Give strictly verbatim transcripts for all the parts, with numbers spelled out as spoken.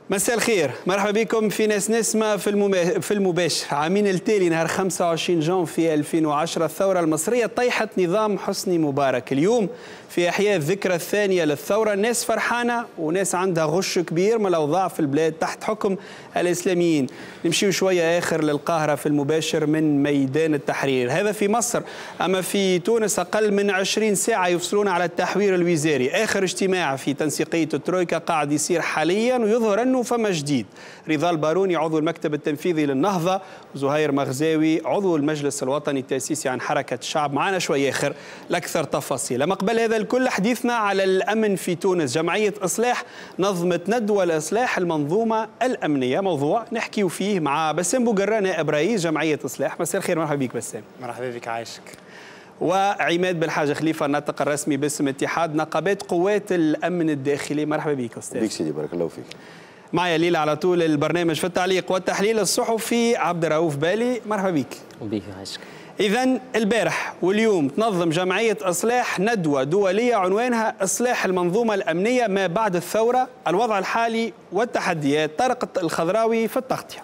مساء الخير، مرحبا بكم في ناس نسمة في المما... في المباشر. عامين التالي نهار خمسة وعشرين جانفي ألفين وعشرة الثورة المصرية طيحت نظام حسني مبارك. اليوم في إحياء الذكرى الثانية للثورة الناس فرحانة وناس عندها غش كبير من الأوضاع في البلاد تحت حكم الإسلاميين. نمشيو شوية آخر للقاهرة في المباشر من ميدان التحرير. هذا في مصر، أما في تونس أقل من عشرين ساعة يفصلون على التحوير الوزاري. آخر اجتماع في تنسيقية الترويكا قاعد يصير حاليا ويظهر أنه فما جديد. رضا الباروني عضو المكتب التنفيذي للنهضة، وزهير مغزاوي عضو المجلس الوطني التأسيسي عن حركة الشعب معنا شوية آخر لأكثر تفاصيل. أما قبل هذا الكل حديثنا على الأمن في تونس. جمعية إصلاح نظمت ندوة لإصلاح المنظومة الأمنية، موضوع نحكيو فيه مع بسام بوقرة نائب رئيس جمعية إصلاح. مساء الخير، مرحبا بك بسام. مرحبا بك، عايشك. وعماد بالحاج خليفة الناطق الرسمي باسم اتحاد نقابات قوات الأمن الداخلي. مرحبا بك أستاذ. بيك سيدي، بارك الله فيك. معي ليلى على طول البرنامج في التعليق والتحليل الصحفي عبد الرؤوف بالي. مرحبا بك. وبيك عايشك. إذن البارح واليوم تنظم جمعية إصلاح ندوة دولية عنوانها إصلاح المنظومة الأمنية ما بعد الثورة، الوضع الحالي والتحديات. طارق الخضراوي في التغطية.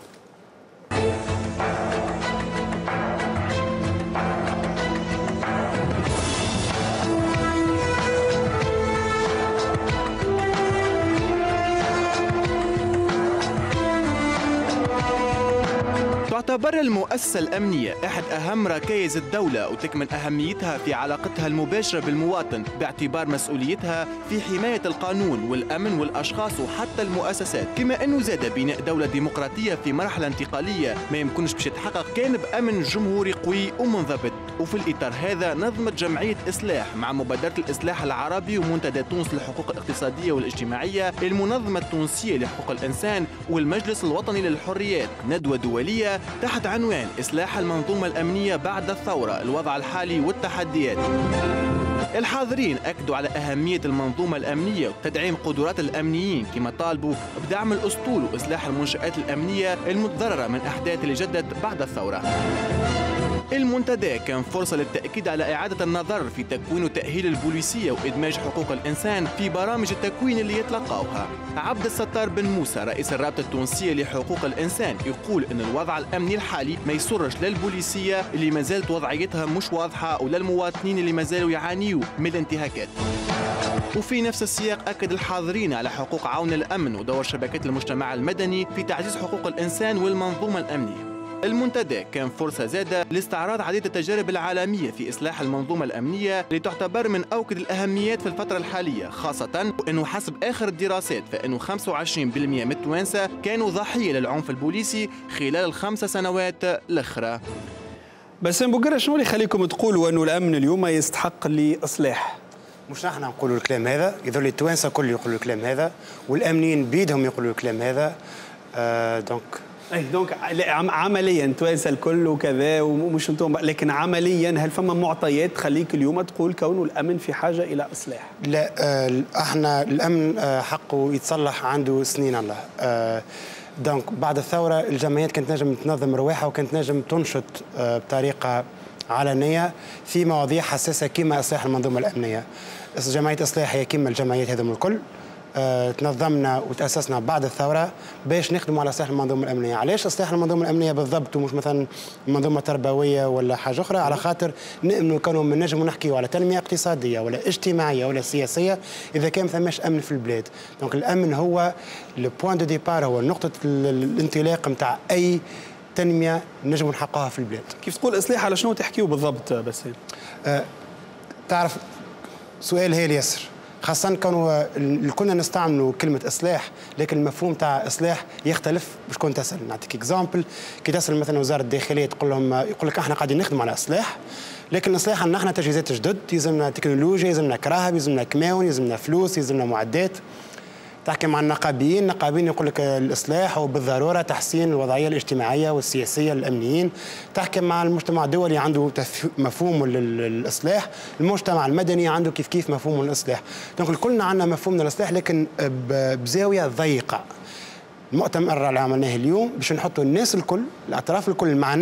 تعتبر المؤسسة الأمنية أحد أهم ركائز الدولة وتكمن أهميتها في علاقتها المباشرة بالمواطن باعتبار مسؤوليتها في حماية القانون والأمن والأشخاص وحتى المؤسسات، كما أنه زاد بناء دولة ديمقراطية في مرحلة انتقالية ما يمكنش باش يتحقق كان بأمن جمهوري قوي ومنضبط. وفي الإطار هذا نظمت جمعية إصلاح مع مبادرة الإصلاح العربي ومنتدى تونس للحقوق الاقتصادية والاجتماعية، المنظمة التونسية لحقوق الإنسان والمجلس الوطني للحريات ندوة دولية تحت عنوان إصلاح المنظومة الأمنية بعد الثورة، الوضع الحالي والتحديات. الحاضرين أكدوا على أهمية المنظومة الأمنية وتدعيم قدرات الأمنيين، كما طالبوا بدعم الأسطول وإصلاح المنشآت الأمنية المتضررة من أحداث اللي جدت بعد الثورة. المنتدى كان فرصة للتأكيد على إعادة النظر في تكوين وتأهيل البوليسية وإدماج حقوق الإنسان في برامج التكوين اللي يتلقاوها. عبد الستار بن موسى رئيس الرابطة التونسية لحقوق الإنسان يقول أن الوضع الأمني الحالي ما يسرش للبوليسية اللي ما زالت وضعيتها مش واضحة وللمواطنين اللي ما زالوا يعانيوا من الانتهاكات. وفي نفس السياق أكد الحاضرين على حقوق عون الأمن ودور شبكات المجتمع المدني في تعزيز حقوق الإنسان والمنظومة الأمنية. المنتدى كان فرصة زادة لاستعراض عديد التجارب العالمية في إصلاح المنظومة الأمنية اللي تعتبر من أوكد الأهميات في الفترة الحالية، خاصة أنه حسب آخر الدراسات فإنه خمسة وعشرين بالمئة من التوانسة كانوا ضحية للعنف البوليسي خلال الخمس سنوات الأخرى. بس بوقرة، شنو اللي يخليكم تقولوا أنه الأمن اليوم يستحق لإصلاح؟ مش نحن نقولوا الكلام هذا، يظل التوانسة كل يقولوا الكلام هذا، والأمنيين بيدهم يقولوا الكلام هذا. آه دونك اي دونك عمليا توانسه الكل وكذا ومش انتم، لكن عمليا هل فما معطيات تخليك اليوم تقول كونه الامن في حاجه الى اصلاح؟ لا، آه احنا الامن آه حقه يتصلح عنده سنين الله. آه دونك بعد الثوره الجمعيات كانت نجم تنظم رواحها وكانت نجم تنشط آه بطريقه علنيه في مواضيع حساسه كما اصلاح المنظومه الامنيه. جمعيه اصلاح هي كما الجمعيات هذم الكل. آه، تنظمنا وتأسسنا بعد الثورة باش نخدموا على إصلاح المنظومة الأمنية. علاش إصلاح المنظومة الأمنية بالضبط ومش مثلا منظومة تربوية ولا حاجة أخرى؟ على خاطر نؤمنوا كانوا من نجم نحكيوا على تنمية اقتصادية ولا اجتماعية ولا سياسية إذا كان ثماش أمن في البلاد. دونك الأمن هو البوان دو ديبار، هو نقطة الانطلاق نتاع أي تنمية نجم نحققها في البلاد. كيف تقول إصلاح على شنو تحكيوا بالضبط بس؟ آه، تعرف سؤال هي ياسر، خاصة كانوا كنا نستعملوا كلمة إصلاح لكن المفهوم تاع إصلاح يختلف. باش كنت تسأل، نعطيك إكزامبل، كي تسأل مثلا وزارة الداخلية تقول لهم، يقول لك احنا قاعدين نخدموا على إصلاح، لكن الإصلاح عندنا احنا تجهيزات جدد، يلزمنا تكنولوجيا، يلزمنا كراهب، يلزمنا كماون، يلزمنا فلوس، يلزمنا معدات. تحكي مع النقابيين، النقابيين يقول لك الإصلاح هو بالضرورة تحسين الوضعية الاجتماعية والسياسية للأمنيين. تحكي مع المجتمع الدولي عنده مفهوم للإصلاح، المجتمع المدني عنده كيف كيف مفهوم للإصلاح. دونك كلنا عندنا مفهوم للإصلاح لكن بزاوية ضيقة. المؤتمر اللي عملناه اليوم باش نحطوا الناس الكل، الأطراف الكل المعنية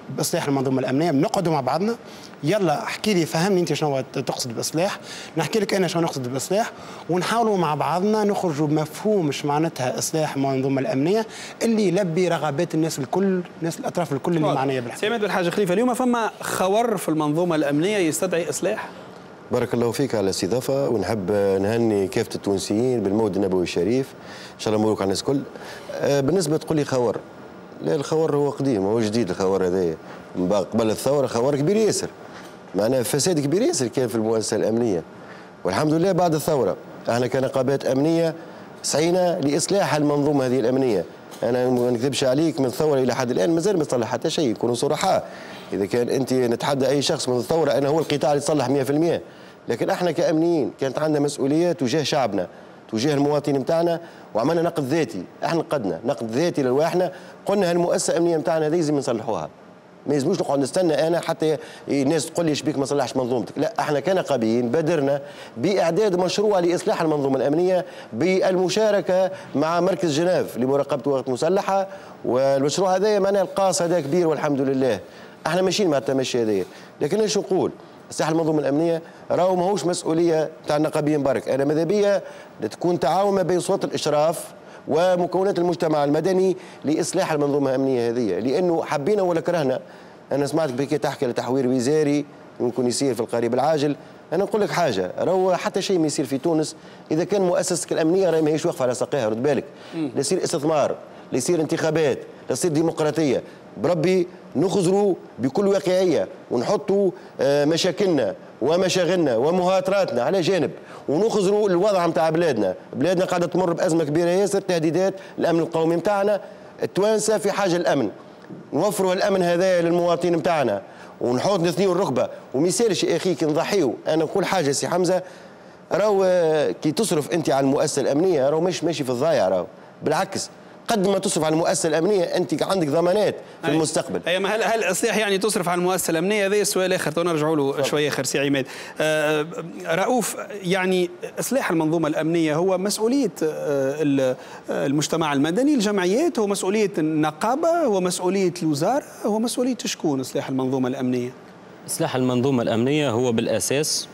باصلاح المنظومه الامنيه، بنقعدوا مع بعضنا، يلا احكي لي فهمني انت شنو تقصد باصلاح، نحكي لك انا شنو نقصد باصلاح، ونحاولوا مع بعضنا نخرجوا بمفهوم ايش معناتها اصلاح المنظومه الامنيه اللي يلبي رغبات الناس الكل، الناس الاطراف الكل اللي معنيه بالحكايه. سي عماد بالحاج خليفه، اليوم فما خور في المنظومه الامنيه يستدعي اصلاح؟ بارك الله فيك على الاستضافه، ونحب نهني كافه التونسيين بالمولد النبوي الشريف، ان شاء الله مبروك على الناس الكل. بالنسبه تقول لي خور، لا الخور هو قديم، هو جديد الخور هذايا، قبل الثوره خور كبير ياسر، معناها فساد كبير ياسر كان في المؤسسه الامنيه، والحمد لله بعد الثوره احنا كنقابات امنيه سعينا لاصلاح المنظومه هذه الامنيه. انا ما نكذبش عليك، من الثوره الى حد الان مازال ما صلح حتى شيء، نكونوا صرحاء. اذا كان انت نتحدى اي شخص من الثوره انا هو القطاع اللي يصلح مئة بالمئة، لكن احنا كامنيين كانت عندنا مسؤوليه تجاه شعبنا، تجاه المواطنين نتاعنا، وعملنا نقد ذاتي، احنا نقدنا نقد ذاتي لرواحنا، قلنا هالمؤسسه الامنيه نتاعنا هذه لازم نصلحوها. ما يلزموش نقعد نستنى انا حتى الناس تقول لي شبيك ما صلحش منظومتك، لا احنا كنقابيين بادرنا باعداد مشروع لاصلاح المنظومه الامنيه بالمشاركه مع مركز جنيف لمراقبه الوقت المسلحه، والمشروع هذا معناه القاص هذا كبير والحمد لله. احنا ماشيين مع التمشي هذايا، لكن ايش نقول؟ اصلاح المنظومه الامنيه راهو ماهوش مسؤوليه تاع النقابيين برك، انا ماذا بيا تكون تعاون ما بين صوت الاشراف ومكونات المجتمع المدني لاصلاح المنظومه الامنيه هذه، لانه حبينا ولا كرهنا. انا سمعتك بكي تحكي على تحوير وزاري ممكن يصير في القريب العاجل، انا نقول لك حاجه، راهو حتى شيء ما يصير في تونس اذا كان مؤسستك الامنيه راهي ماهيش واقفه على ساقيها، رد بالك، لا يصير استثمار، لا يصير انتخابات، لا يصير ديمقراطيه، بربي نخزروا بكل واقعيه ونحطوا مشاكلنا ومشاغلنا ومهاتراتنا على جانب، ونخزروا الوضع نتاع بلادنا، بلادنا قاعده تمر بازمه كبيره ياسر، تهديدات الامن القومي نتاعنا، التوانسه في حاجه للامن، نوفروا الامن هذا للمواطنين نتاعنا، ونحط نثنيوا الركبه، وما يسالش يا اخي كي نضحيوا. انا نقول حاجه سي حمزه، راهو كي تصرف انت على المؤسسه الامنيه راهو مش ماشي في الضايع، راهو بالعكس قد ما تصرف على المؤسسه الامنيه انت عندك ضمانات في أي. المستقبل. اي ما هل هل اصلاح يعني تصرف على المؤسسه الامنيه؟ هذا السؤال اخر تو نرجعوا له شويه اخر سي عماد. آه رؤوف، يعني اصلاح المنظومه الامنيه هو مسؤوليه آه المجتمع المدني، الجمعيات، هو مسؤوليه النقابه، هو مسؤوليه الوزاره، هو مسؤوليه شكون اصلاح المنظومه الامنيه؟ اصلاح المنظومه الامنيه هو بالاساس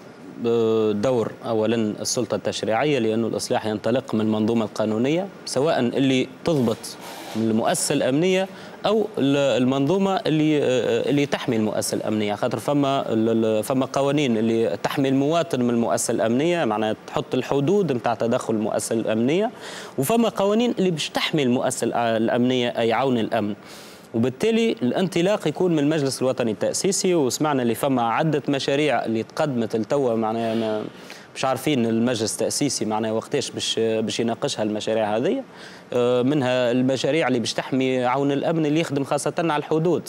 دور اولا السلطه التشريعيه، لانه الاصلاح ينطلق من المنظومه القانونيه، سواء اللي تضبط المؤسسه الامنيه او المنظومه اللي اللي تحمي المؤسسه الامنيه، خاطر فما فما قوانين اللي تحمي المواطن من المؤسسه الامنيه، معناها تحط الحدود نتاع تدخل المؤسسه الامنيه، وفما قوانين اللي باش تحمي المؤسسه الامنيه اي عون الامن. وبالتالي الانطلاق يكون من المجلس الوطني التأسيسي، وسمعنا اللي فما عدة مشاريع اللي تقدمت لتوا، معناها مش عارفين المجلس التأسيسي معناها وقتاش باش باش يناقشها المشاريع هذه، منها المشاريع اللي باش تحمي عون الأمن اللي يخدم خاصة على الحدود،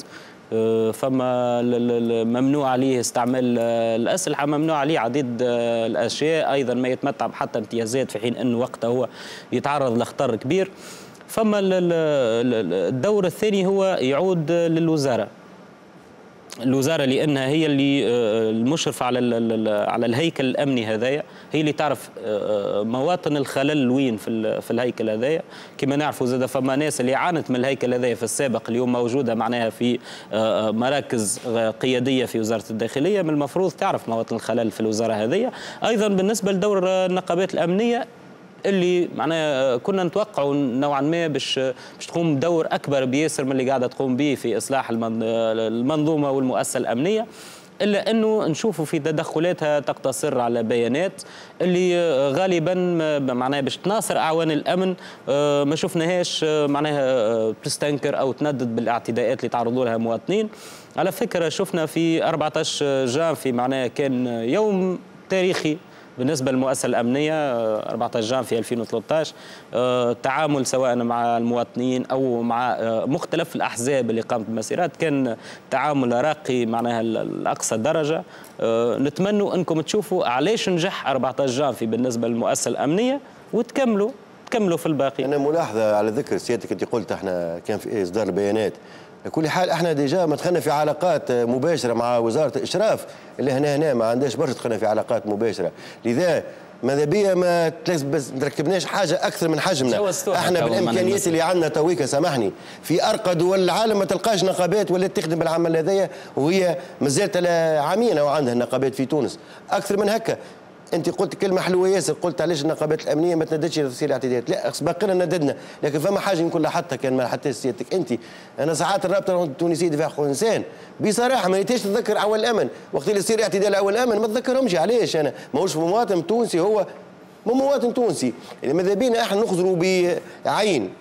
فما ممنوع عليه استعمال الأسلحة، ممنوع عليه عديد الأشياء، أيضا ما يتمتع بحتى امتيازات في حين أنه وقتها هو يتعرض لخطر كبير. فما الدور الثاني هو يعود للوزارة، الوزارة لأنها هي اللي المشرفة على على الهيكل الأمني هذايا، هي اللي تعرف مواطن الخلل وين في في الهيكل هذايا. كما نعرفوا زاد فما ناس اللي عانت من الهيكل هذايا في السابق، اليوم موجودة معناها في مراكز قيادية في وزارة الداخلية، من المفروض تعرف مواطن الخلل في الوزارة هذايا. أيضا بالنسبة لدور النقابات الأمنية اللي معناها كنا نتوقعوا نوعا ما باش باش تقوم بدور اكبر بياسر من اللي قاعده تقوم به في اصلاح المنظومه والمؤسسه الامنيه، الا انه نشوفوا في تدخلاتها تقتصر على بيانات اللي غالبا معناها باش تناصر اعوان الامن، ما شفناهاش معناها تستنكر او تندد بالاعتداءات اللي تعرضوا لها مواطنين. على فكره شفنا في أربعة عشر جانفي معناها كان يوم تاريخي بالنسبة للمؤسسة الأمنية، أربعة عشر جانفي ألفين وثلاثة عشر، التعامل سواء مع المواطنين أو مع مختلف الأحزاب اللي قامت بالمسيرات كان تعامل راقي معناها لأقصى درجة. نتمنوا أنكم تشوفوا علاش نجح أربعة عشر جانفي بالنسبة للمؤسسة الأمنية وتكملوا تكملوا في الباقي. أنا ملاحظة على ذكر سيادتك أنت قلت احنا كان في إصدار البيانات، بكل حال احنا ديجا ما دخلنا في علاقات مباشره مع وزاره الاشراف اللي هنا هنا ما عندهاش برشا دخلنا في علاقات مباشره، لذا ماذا بيا ما بس تركبناش حاجه اكثر من حجمنا. احنا بالامكانيات اللي عندنا تويكا سامحني في ارقى دول العالم ما تلقاش نقابات ولا تخدم بالعمل هذايا، وهي مازالت عامين وعندها نقابات في تونس اكثر من هكا. انت قلت كلمه حلوه ياسر، قلت علاش النقابات الامنيه ما تنددش لتسهيل الاعتداءات. لا سبق لنا نددنا، لكن فما حاجه نقول لها حتى كان ما حتى سيادتك انت. انا ساعات الرابطه التونسيه دفاع حقوق الانسان بصراحه ما نتيش تذكر عوال الامن، وقت اللي يصير اعتداء عوال الامن ما تذكرهمش. علاش؟ انا ماهوش مواطن تونسي، هو مو مواطن تونسي. يعني ماذا بينا احنا نخزروا بعين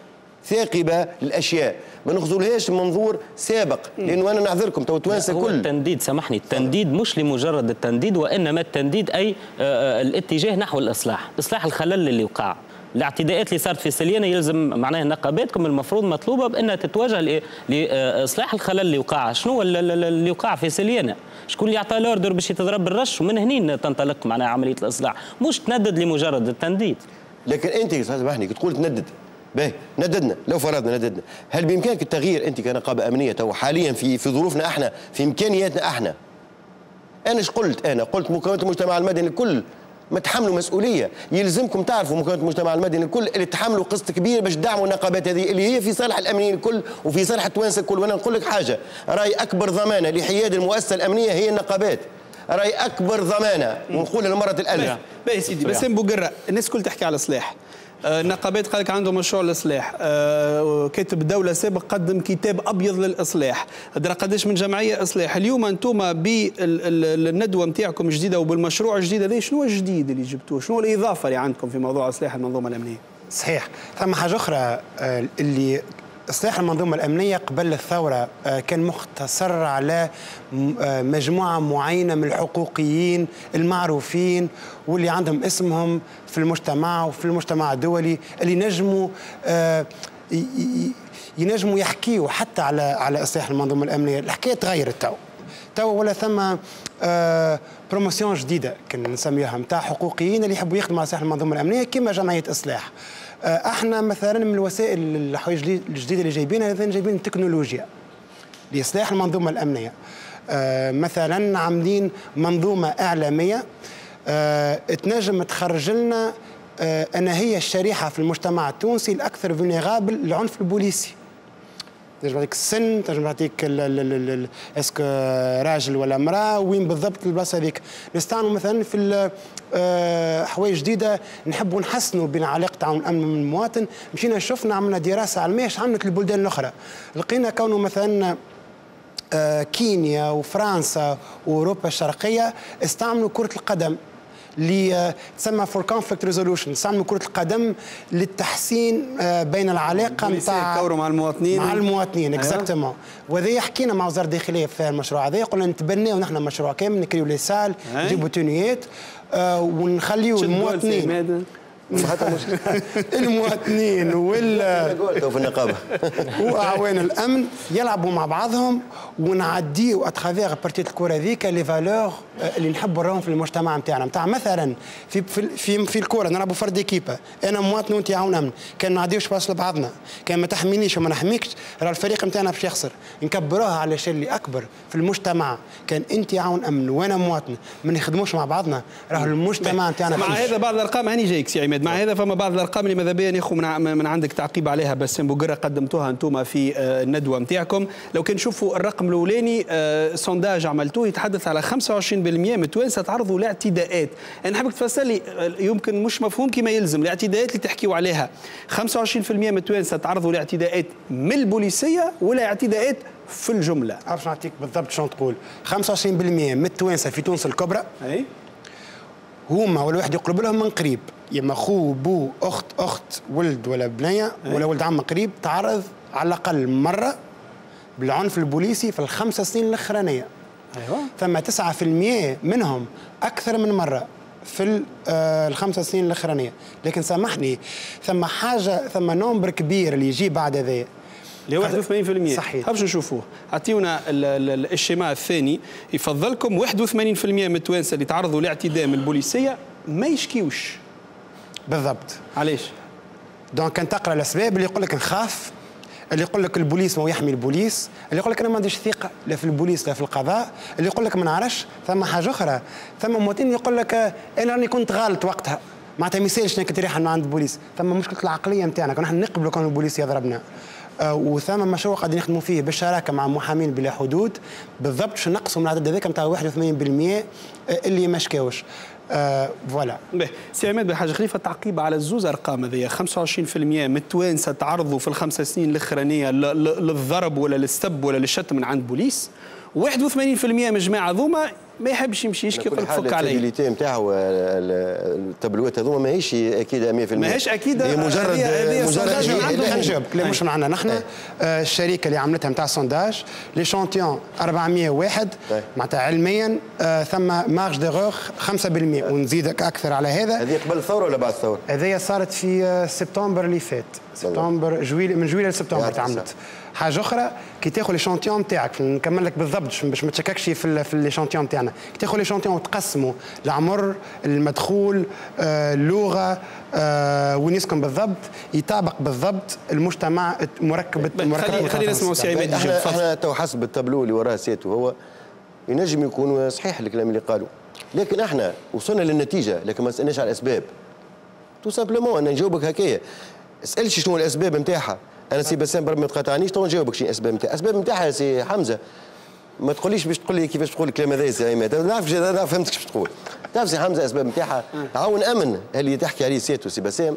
ثاقبه للاشياء، ما نخزرهاش منظور سابق، لانه انا نعذركم تو توانسه كل التنديد. سامحني، التنديد مش لمجرد التنديد، وانما التنديد اي آه الاتجاه نحو الاصلاح، اصلاح الخلل اللي وقع. الاعتداءات اللي صارت في سليانه يلزم معناها نقاباتكم المفروض مطلوبه بانها تتوجه لاصلاح الخلل اللي وقع. شنو اللي وقع في سليانه؟ شكون اللي عطى الاوردر باش يتضرب بالرش؟ ومن هنا تنطلق معناها عمليه الاصلاح، مش تندد لمجرد التنديد. لكن انت سامحني تقول تندد، باهي نددنا، لو فرضنا نددنا، هل بامكانك التغيير انت كنقابه امنيه تو حاليا في في ظروفنا احنا، في امكانياتنا احنا؟ انا ايش قلت؟ انا قلت مكونات المجتمع المدني الكل ما تحملوا مسؤوليه، يلزمكم تعرفوا مكونات المجتمع المدني الكل اللي تحملوا قسط كبير باش تدعموا النقابات هذه اللي هي في صالح الامنيين الكل وفي صالح التوانسه الكل. وانا نقول لك حاجه، راي اكبر ضمانه لحياد المؤسسه الامنيه هي النقابات، راي اكبر ضمانه، ونقول لمره الالف. باهي سيدي، بسام بوقره الناس الكل تحكي على الاصلاح. النقابات قال لك عندهم مشروع الاصلاح، أه كاتب الدوله سابق قدم كتاب ابيض للاصلاح، درا قداش من جمعيه اصلاح. اليوم انتم بالندوه نتاعكم الجديده وبالمشروع الجديد هذا، شنو الجديد اللي جبتوه؟ شنو الاضافه اللي عندكم في موضوع اصلاح المنظومه الامنيه؟ صحيح، ثم حاجه اخرى اللي إصلاح المنظومة الأمنية قبل الثورة كان مختصر على مجموعة معينة من الحقوقيين المعروفين واللي عندهم اسمهم في المجتمع وفي المجتمع الدولي، اللي نجموا ينجموا يحكيوا حتى على على إصلاح المنظومة الأمنية. الحكاية تغيرت تو تو ولا ثم بروموسيون جديدة كنا نسميها نتاع حقوقيين اللي يحبوا يخدموا على إصلاح المنظومة الأمنية كما جمعية إصلاح. احنا مثلا من الوسائل الحوايج الجديده اللي جايبينها جايبين التكنولوجيا لاصلاح المنظومه الامنيه. آه مثلا عاملين منظومه اعلاميه آه تنجم تخرج لنا آه انا هي الشريحه في المجتمع التونسي الاكثر فولنيرابل للعنف البوليسي. تنجم تعطيك السن، تنجم تعطيك اسكو راجل ولا امراه، وين بالضبط البلاصه هذيك. نستعملوا مثلا في حوايج جديده نحبوا نحسنوا بين علاقه تعاون الامن من المواطن. مشينا شفنا عملنا دراسه علميه ايش عملت البلدان الاخرى، لقينا كونه مثلا كينيا وفرنسا واوروبا الشرقيه استعملوا كره القدم اللي تسمى فور كونفليكت ريزولوشن، استعملوا كرة القدم للتحسين بين العلاقة نتاع مع المواطنين مع المواطنين اكزاكتومون. وهذا حكينا مع وزارة الداخلية في المشروع هذا، قلنا نتبناو نحن مشروع كامل، نكريو لي سال، نجيبوا تونيات آه ونخليو المواطنين المواطنين وال في النقابه واعوان الامن يلعبوا مع بعضهم، ونعديوا اترافيغ بارتيت الكره ذيك لي فالور اللي نحبوا نراهم في المجتمع نتاعنا. نتاع مثلا في في في الكره نلعبوا فرد ايكيبا، انا مواطن وانت عاون امن، كان ما نعديوش باص لبعضنا، كان ما تحمينيش وما نحميكش، راه الفريق نتاعنا باش يخسر. نكبروها على شيء اللي اكبر في المجتمع، كان انت عاون امن وانا مواطن ما نخدموش مع بعضنا، راه المجتمع نتاعنا. مع هذا بعض الارقام هاني جايك سي عماد، مع هذا فما بعض الارقام اللي ماذا بيا ناخذ من, من عندك تعقيب عليها. بسام بوقره قدمتوها انتم في الندوه نتاعكم. لو كان نشوفوا الرقم الاولاني سونداج عملتوه يتحدث على خمسة وعشرين بالمئة من التوانسه تعرضوا لاعتداءات. انا حابك تفسر لي، يمكن مش مفهوم كما يلزم، الاعتداءات اللي تحكيوا عليها خمسة وعشرين بالمئة من التوانسه تعرضوا لاعتداءات من البوليسيه ولا اعتداءات في الجمله؟ باش نعطيك بالضبط شنو تقول. خمسة وعشرين بالمئة من التوانسه في تونس الكبرى اي هما ولا واحد يقرب لهم من قريب، يما خو بو اخت اخت ولد ولا بنيه ولا ولد عم قريب تعرض على الاقل مره بالعنف البوليسي في الخمس سنين الاخرانيه. ايوه ثم تسعة بالمئة منهم اكثر من مره في الخمس سنين الاخرانيه. لكن سامحني ثم حاجه ثم نمبر كبير اللي يجي بعد هذا اللي هو واحد وثمانين بالمئة. صحيح. باش نشوفوه، اعطيونا الشماع الثاني. يفضلكم واحد وثمانين بالمئة من التوانسه اللي تعرضوا لاعتداء من البوليسيه ما يشكيوش. بالضبط. علاش؟ دونك كان تقرا الاسباب اللي يقول لك نخاف، اللي يقول لك البوليس ما يحمي البوليس، اللي يقول لك انا ما عنديش ثقه لا في البوليس لا في القضاء، اللي يقول لك ما نعرفش. ثم حاجه اخرى، ثم مواطن يقول لك انا راني كنت غلط وقتها، معناتها ما يسالش انك تريح من عند البوليس. ثم مشكله العقليه نتاعنا، كنا نحن نقبلوا كون البوليس يضربنا. آه وثم مشروع قاعدين نخدموا فيه بالشراكه مع محامين بلا حدود بالضبط باش نقصوا من العدد هذاك نتاع واحد وثمانين بالمئة اللي ما شكاوش. آه فوالا. باهي سي عماد بالحاج خليفه تعقيب على الزوز ارقام هذيا، خمسة وعشرين بالمئة من التوانسه تعرضوا في الخمس سنين الاخرانيه للضرب ولا للسب ولا للشتم من عند بوليس، واحد وثمانين بالمئة من الجماعه هذوما ما يحبش يمشي يشكي يقول لك فك عليه. التابيليتي نتاعو التابلوات هذوما ماهيش اكيد مئة بالمئة، ماهيش اكيد. هي مجرد مجرد خلينا نجاوبك. لا مش من عندنا نحن. آه الشركه اللي عملتها نتاع السونداج ليشونتيون أربعمئة وواحد معناتها علميا آه ثم مارج ديغور خمسة بالمئة ونزيدك اكثر على هذا. هذه قبل الثوره ولا بعد الثوره؟ هذه صارت في آه سبتمبر اللي فات، سبتمبر جويل من جويل لسبتمبر تعملت. حاجه اخرى كي تاخذ ليشونتيون نتاعك نكمل لك بالضبط باش ما تشككش في في ليشونتيون نتاعنا، كي تاخذ ليشونتيون وتقسموا العمر المدخول آه اللغه آه وين يسكن بالضبط يطابق بالضبط المجتمع مركب مركب. خلينا نسمعوا سي عماد. احنا احنا تو حسب التابلو اللي وراه سيتو هو ينجم يكون صحيح الكلام اللي قالوا، لكن احنا وصلنا للنتيجه لكن ما سالناش على الاسباب. تو سامبلومون انا نجاوبك هكايا، اسالش شنو الاسباب نتاعها. انا سي بسام بربي ما تقاطعنيش تو نجاوبك شنو الاسباب نتاعها. الاسباب نتاعها سي حمزه ما تقوليش باش تقول لي كيفاش تقول الكلام هذا يا سي عماد، انا نعرف انا فهمتك كيفاش تقول. تعرف سي حمزه الاسباب نتاعها عون امن اللي تحكي عليه سيتو سي بسام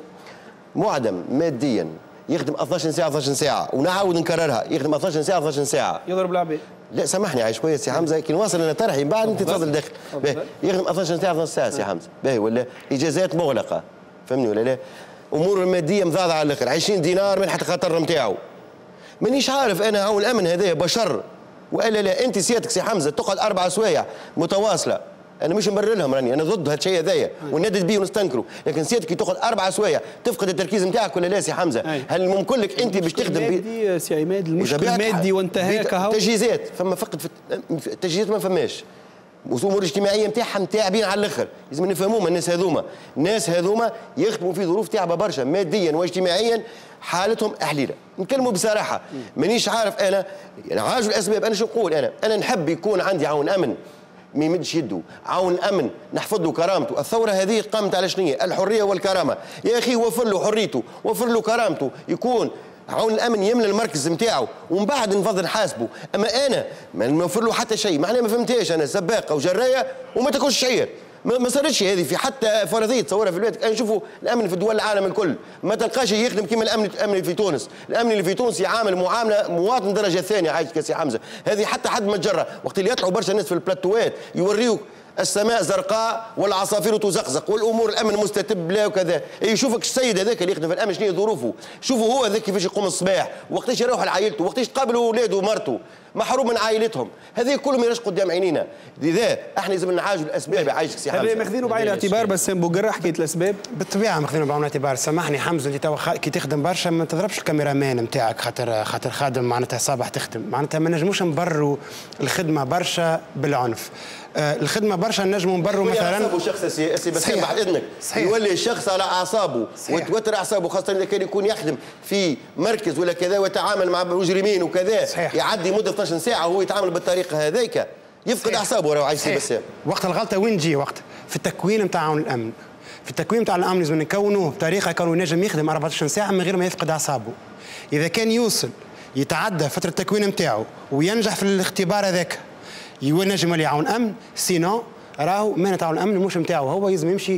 معدم ماديا يخدم اثناش ساعه اثناش ساعه ونعاود نكررها يخدم اثناش ساعه اثناش ساعه يضرب العباد. لا سامحني عايش شويه سي حمزه كي نواصل انا طرحي من بعد انت تفضل داخل. يخدم اثناش ساعه اثناش ساعه سي حمزه باهي ولا اجازات مغلقه فهمني ولا لا؟ امور الماديه مضاضعه على الاخر عشرين دينار من حتى خاطر نتاعو. مانيش عارف انا هاو الامن هذايا بشر والا لا. انت سيادتك سي حمزه تقعد اربع سوايع متواصله، انا مش مبرر لهم راني انا ضد هالشيء هذايا وندد بيه ونستنكره، لكن سيادتك تقعد اربع سوايع تفقد التركيز نتاعك ولا لا سي حمزه؟ هل ممكن لك انت باش تخدم مادي سي عماد؟ المشكل مادي وانتهى كهو تجهيزات، فما فقد في التجهيزات ما فماش. والامور الاجتماعيه نتاعهم تعبين على الاخر، لازم نفهموهم الناس هذوما، الناس هذوما يخدموا في ظروف تعبه برشا ماديا واجتماعيا حالتهم احليله، نتكلموا بصراحه. مانيش عارف انا يعني عاجل الاسباب. انا شو نقول انا؟ انا نحب يكون عندي عون امن ما يمدش يده، عون امن نحفظ له كرامته. الثوره هذه قامت على شنو؟ الحريه والكرامه. يا اخي وفر له حريته، وفر له كرامته، يكون عون الامن يملى المركز نتاعو ومن بعد نفضل نحاسبه. اما انا ما نوفر له حتى شيء، معناها ما فهمتهاش انا سباقه وجرايه وما تاكلش شعير. ما صارتش هذه في حتى فرضيه تصورها في البلاد. نشوفوا الامن في دول العالم الكل ما تلقاش يخدم كما الامن الامن في تونس. الامن اللي في تونس يعامل معامله مواطن درجه ثانيه. عايش كسي حمزه هذه حتى حد ما تجرى. وقت اللي يطلعوا برشا ناس في البلاتوات يوريوك السماء زرقاء والعصافير تزقزق والامور الامن مستتب لا وكذا. يشوفك السيد هذاك اللي يخدم في الامن شنو ظروفه، شوفوا هو هذاك كيفاش يقوم الصباح، وقتاش يروح لعائلته، وقتاش تقابلوا اولاده ومرته محروم من عائلتهم. هذه كلهم يرش قدام عينينا. لذا احنا لازم نعالجوا الاسباب. عايشك سي حمزه هذا ماخذينه بعين الاعتبار. بس بوقرا حكايه الاسباب بالطبيعه ماخذينه بعين الاعتبار. سامحني حمزه انت توا كي تخدم برشا ما تضربش الكاميرا مان نتاعك خاطر خاطر خادم معناتها صباح تخدم، معناتها ما نجموش نبروا الخدمه برشا بالعنف. آه الخدمه برشا نجموا نبروا مثلا اعصابه شخص سي سي بس بعد اذنك يولي الشخص على اعصابه وتوتر اعصابه، خاصه اذا كان يكون يخدم في مركز ولا كذا ويتعامل مع مجرمين وكذا. صحيح. يعدي مده اثناش ساعه وهو يتعامل بالطريقه هذيك يفقد اعصابه. راه عايش بسام. وقت الغلطه وين تجي؟ وقت في التكوين نتاع عون الامن. في التكوين نتاع الامن لازم نكونوه بطريقه كانوا ينجم يخدم أربعة عشر ساعه من غير ما يفقد اعصابه. اذا كان يوصل يتعدى فتره التكوين نتاعو وينجح في الاختبار هذاك ينجم اللي عون امن. سينو راهو مهنه عون الامن مش نتاعو، هو لازم يمشي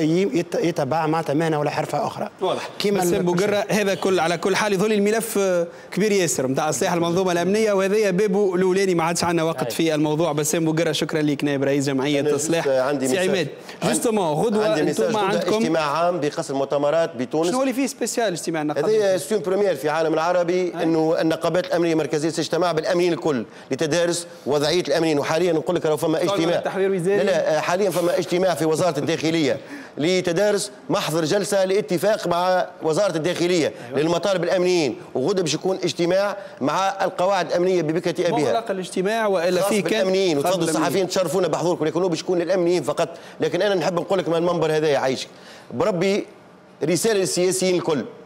يتبع معناتها مهنه ولا حرفه اخرى. واضح. كيما بس بوقرا هذا كل على كل حال يظل الملف كبير ياسر نتاع اصلاح المنظومه الامنيه، وهذا بابه الاولاني ما عادش عندنا وقت في الموضوع. بس بوقرا شكرا لك نائب رئيس جمعيه اصلاح. سي عماد جوستومون غدوه انتم عندكم اجتماع عام بقسم المؤتمرات بتونس. شنو اللي فيه سبيسيال اجتماع النقابات؟ هذه سون بريمير في العالم العربي انه النقابات الامنيه المركزيه تجتمع بالامنيين الكل لتدارس وضعيه الامنيين. وحاليا نقول لك راه فما اجتماع لا لا حاليا فما اجتماع في وزاره الداخليه لتدارس محضر جلسه لاتفاق مع وزاره الداخليه أيوة. للمطالب الامنيين. وغدا باش يكون اجتماع مع القواعد الامنيه ببكه ابيها. مغلق الاجتماع والا فيه كان الامنيين. وتفضلوا الصحفيين تشرفونا بحضوركم، لكن هو باش يكون للامنيين فقط. لكن انا نحب نقول لك من المنبر هذا يعيشك بربي رساله للسياسيين الكل.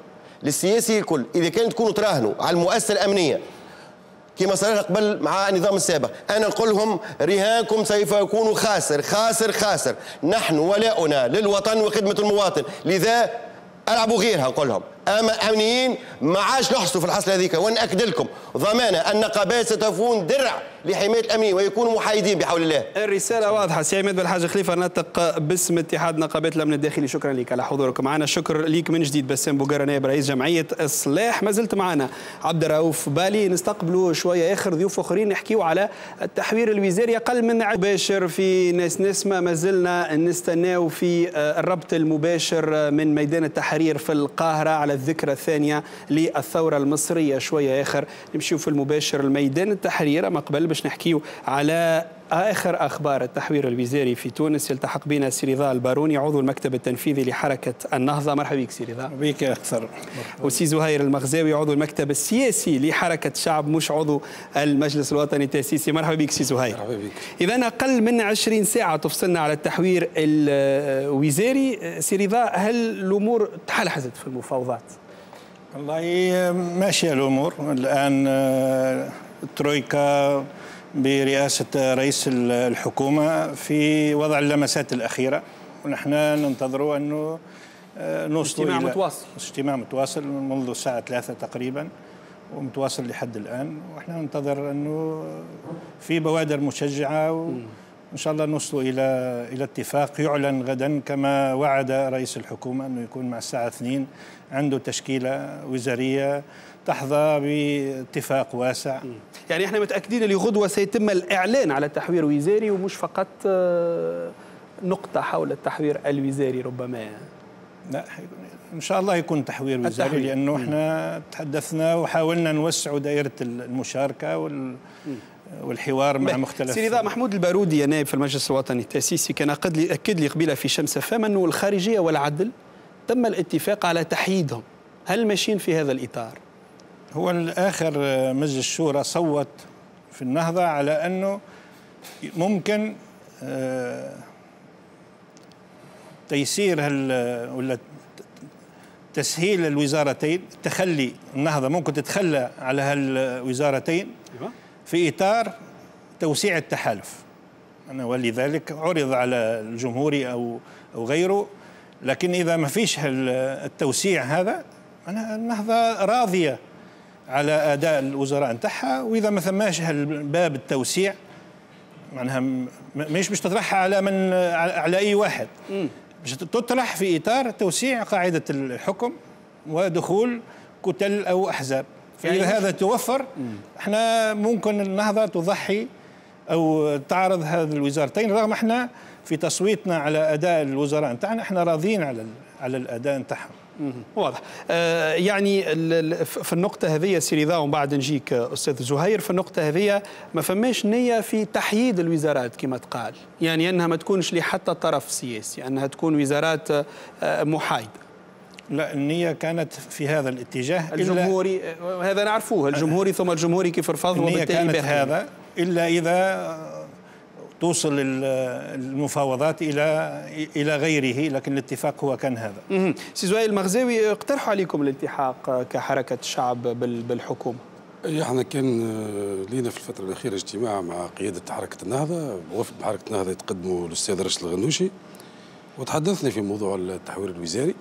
للسياسي الكل اذا كان تكونوا تراهنوا على المؤسسه الامنيه كما صار قبل مع النظام السابق، انا نقول لهم رهانكم سوف يكون خاسر خاسر خاسر، نحن ولاؤنا للوطن وخدمه المواطن، لذا العبوا غيرها. نقول لهم اما امنيين ما عادش نحصوا في الحصل هذيك، ونأكد لكم ضمانه ان النقابات ستكون درع لحمايه الامنيه ويكونوا محايدين بحول الله. الرساله واضحه. سي عماد بالحاج خليفه نطق باسم اتحاد نقابات الامن الداخلي، شكرا لك على حضورك معنا. شكر ليك من جديد بسام بوقره نائب رئيس جمعيه اصلاح. ما زلت معنا عبد الرؤوف بالي. نستقبلوا شويه اخر ضيوف اخرين نحكيوا على التحوير الوزاري اقل من مباشر في ناس نسمه. ما زلنا نستناو في الربط المباشر من ميدان التحرير في القاهره على الذكرى الثانيه للثوره المصريه. شويه اخر نمشيو في المباشر الميدان التحرير، اما قبل باش نحكيو على آخر أخبار التحوير الوزاري في تونس. يلتحق بنا سي رضا الباروني عضو المكتب التنفيذي لحركة النهضة. مرحبا بك سي رضا. بك أكثر. وسي زهير المغزاوي عضو المكتب السياسي لحركة الشعب مش عضو المجلس الوطني التأسيسي. مرحبا بك سي زهير. مرحبا بك. إذا أقل من عشرين ساعة تفصلنا على التحوير الوزاري. سي رضا، هل الأمور تحلحزت في المفاوضات؟ والله ماشية الأمور الآن. الترويكا برئاسة رئيس الحكومة في وضع اللمسات الأخيرة، ونحن ننتظر أنه نوصل اجتماع إلى متواصل اجتماع متواصل منذ الساعة ثلاثة تقريبا ومتواصل لحد الآن، ونحن ننتظر أنه في بوادر مشجعة وإن شاء الله نوصل إلى إلى اتفاق يعلن غدا كما وعد رئيس الحكومة أنه يكون مع الساعة اثنين عنده تشكيلة وزارية تحظى باتفاق واسع. يعني احنا متأكدين اللي غدوة سيتم الإعلان على تحوير وزاري ومش فقط نقطة حول التحوير الوزاري ربما. لا، إن شاء الله يكون تحوير وزاري التحوير. لأنه احنا تحدثنا وحاولنا نوسع دائرة المشاركة وال والحوار مع مختلف. سي رضا، محمود البارودي نائب في المجلس الوطني التأسيسي كان أكد لي أكد لي قبيله في شمس فم أنه الخارجية والعدل تم الاتفاق على تحييدهم، هل ماشيين في هذا الإطار؟ هو الآخر مجلس الشورى صوت في النهضة على أنه ممكن تيسير ولا تسهيل الوزارتين، تخلي النهضة ممكن تتخلى على هالوزارتين في إطار توسيع التحالف. ولذلك عرض على الجمهوري أو أو غيره، لكن إذا ما فيش التوسيع هذا أنا النهضة راضية على أداء الوزراء نتاعها، وإذا ما ثماش باب التوسيع معناها مش باش تطرحها على من على أي واحد، باش تطرح في إطار توسيع قاعدة الحكم ودخول كتل أو أحزاب. فإذا يعني هذا توفر احنا ممكن النهضة تضحي أو تعرض هذه الوزارتين، رغم احنا في تصويتنا على أداء الوزراء نتاعنا احنا راضيين على على الأداء نتاعهم. واضح. آه يعني في النقطة هذه سي رضا، ومن بعد نجيك أستاذ زهير، في النقطة هذه ما فماش نية في تحييد الوزارات كما تقال، يعني أنها ما تكونش لحتى طرف سياسي، أنها تكون وزارات آه محايدة. لا، النية كانت في هذا الاتجاه. الجمهوري هذا نعرفوه، الجمهوري ثم الجمهوري كيف رفض، النية كانت هذا، إلا إذا توصل المفاوضات إلى إلى غيره، لكن الاتفاق هو كان هذا. سي زهير المغزاوي، اقترحوا عليكم الالتحاق كحركة الشعب بالحكومة. احنا كان لينا في الفترة الأخيرة اجتماع مع قيادة حركة النهضة، وفد حركة النهضة يتقدموا الأستاذ رشد الغنوشي، وتحدثنا في موضوع التحوير الوزاري.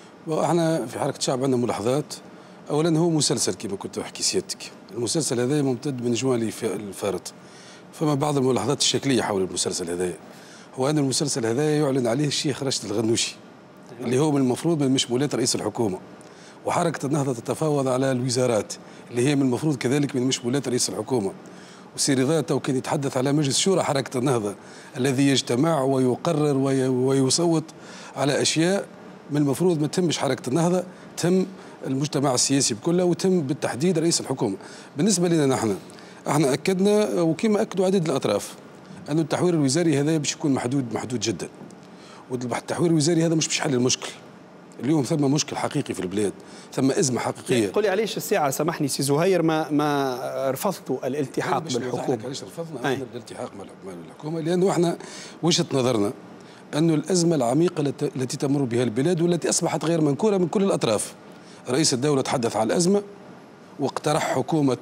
واحنا في حركة الشعب عندنا ملاحظات. أولا هو مسلسل كما كنت أحكي سيادتك، المسلسل هذا ممتد من جواني الفارط، فما بعض الملاحظات الشكلية حول المسلسل هذا. هو أن المسلسل هذا يعلن عليه الشيخ رشد الغنوشي اللي هو من المفروض من مشمولات رئيس الحكومة، وحركة النهضة تتفاوض على الوزارات اللي هي من المفروض كذلك من مشمولات رئيس الحكومة. وسي رضا تو كان يتحدث على مجلس شورى حركة النهضة الذي يجتمع ويقرر ويصوت على أشياء من المفروض ما تهمش حركة النهضة، تهم المجتمع السياسي بكله وتم بالتحديد رئيس الحكومة. بالنسبة لنا نحن احنا اكدنا وكما اكدوا عديد الاطراف انه التحوير الوزاري هذا باش يكون محدود محدود جدا، والتحوير الوزاري هذا مش باش يحل المشكل. اليوم ثم مشكل حقيقي في البلاد، ثم ازمه حقيقيه. قولي علاش الساعه سامحني سي زهير ما ما رفضتوا الالتحاق بالحكومه؟ علاش رفضنا احنا الالتحاق مع الحكومه؟ لانه احنا وجهه نظرنا انه الازمه العميقه التي تمر بها البلاد والتي اصبحت غير منكوره من كل الاطراف، رئيس الدولة تحدث على الأزمة واقترح حكومة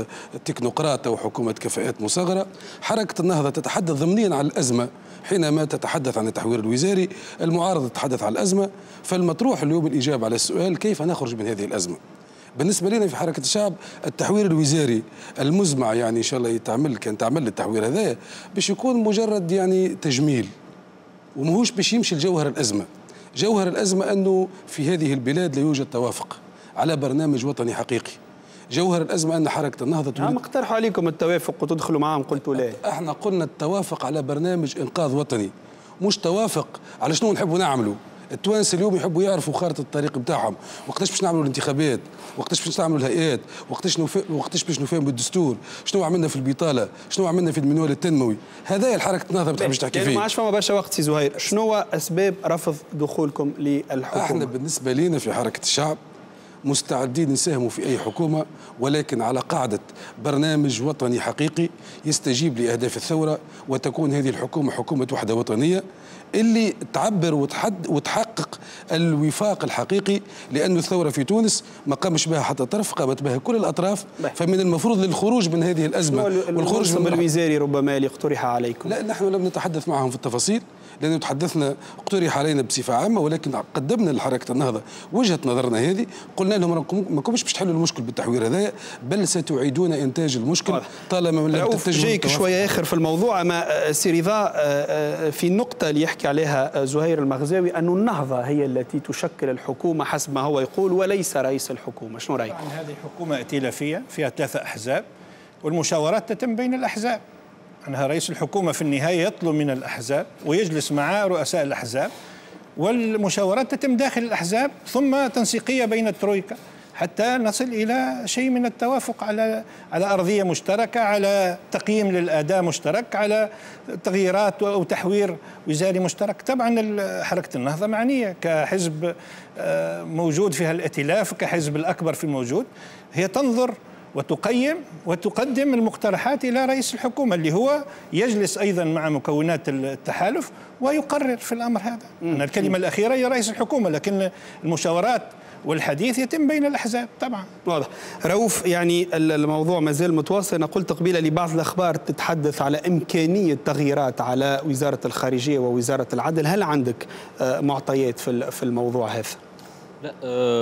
تكنوقراط أو حكومة كفاءات مصغرة. حركة النهضة تتحدث ضمنيا عن الأزمة حينما تتحدث عن التحوير الوزاري، المعارضة تتحدث عن الأزمة. فالمطروح اليوم الإجابة على السؤال كيف نخرج من هذه الأزمة. بالنسبة لنا في حركة الشعب التحوير الوزاري المزمع يعني إن شاء الله يتعمل كان تعمل التحوير هذايا باش يكون مجرد يعني تجميل ومهوش باش يمشي لجوهر الأزمة. جوهر الأزمة أنه في هذه البلاد لا يوجد توافق على برنامج وطني حقيقي. جوهر الأزمة أن حركة النهضة تريد. عم اقترحوا عليكم التوافق وتدخلوا معهم قلتوا لا. احنا قلنا التوافق على برنامج إنقاذ وطني، مش توافق على شنو نحبوا نعملوا. التوانسه اليوم يحبوا يعرفوا خارطه الطريق بتاعهم، وقتاش باش نعملوا الانتخابات، وقتاش باش نعملوا الهيئات، وقتاش نوف... وقتاش باش نفهم بالدستور، شنو عملنا في البطاله، شنو عملنا في المنوال التنموي. هذا الحركه النهضه ما تحبش تحكي فيه. ما عادش فما برشا وقت سي زهير، شنو هو اسباب رفض دخولكم للحكومه؟ احنا بالنسبه لنا في حركه الشعب مستعدين نساهموا في أي حكومة، ولكن على قاعدة برنامج وطني حقيقي يستجيب لأهداف الثورة، وتكون هذه الحكومة حكومة وحدة وطنية اللي تعبر وتحد وتحقق الوفاق الحقيقي. لأن الثورة في تونس ما قامش بها حتى طرف، قامت بها كل الأطراف. فمن المفروض للخروج من هذه الأزمة والخروج من الوزاري ربما اللي اقترح عليكم. لا، نحن لم نتحدث معهم في التفاصيل لأنه تحدثنا اقترح علينا بصفة عامة، ولكن قدمنا لحركة النهضة وجهة نظرنا هذه. قلنا لهم ما كنتش باش تحلوا المشكل بالتحوير هذايا، بل ستعيدون إنتاج المشكل طالما لم تتجهوا. جايك شوية آخر في الموضوع. أما سي رضا في نقطة اللي يحكي عليها زهير المغزاوي أن النهضة هي التي تشكل الحكومة حسب ما هو يقول وليس رئيس الحكومة، شنو رأيك؟ طبعا هذه حكومة ائتلافية فيها ثلاثة أحزاب والمشاورات تتم بين الأحزاب. أنها رئيس الحكومة في النهاية يطلب من الأحزاب ويجلس مع رؤساء الأحزاب، والمشاورات تتم داخل الأحزاب ثم تنسيقية بين الترويكا حتى نصل إلى شيء من التوافق على على أرضية مشتركة، على تقييم للأداء مشترك، على تغييرات أو تحوير وزاري مشترك. طبعا حركة النهضة معنية كحزب موجود في الائتلاف، كحزب الأكبر في الموجود، هي تنظر وتقيم وتقدم المقترحات إلى رئيس الحكومة اللي هو يجلس أيضا مع مكونات التحالف ويقرر في الأمر هذا. أن الكلمة الأخيرة هي رئيس الحكومة، لكن المشاورات والحديث يتم بين الأحزاب. طبعا واضح. رؤوف، يعني الموضوع ما زال متواصل. أنا قلت قبيلة لبعض الأخبار تتحدث على إمكانية تغييرات على وزارة الخارجية ووزارة العدل. هل عندك معطيات في الموضوع هذا؟ لا،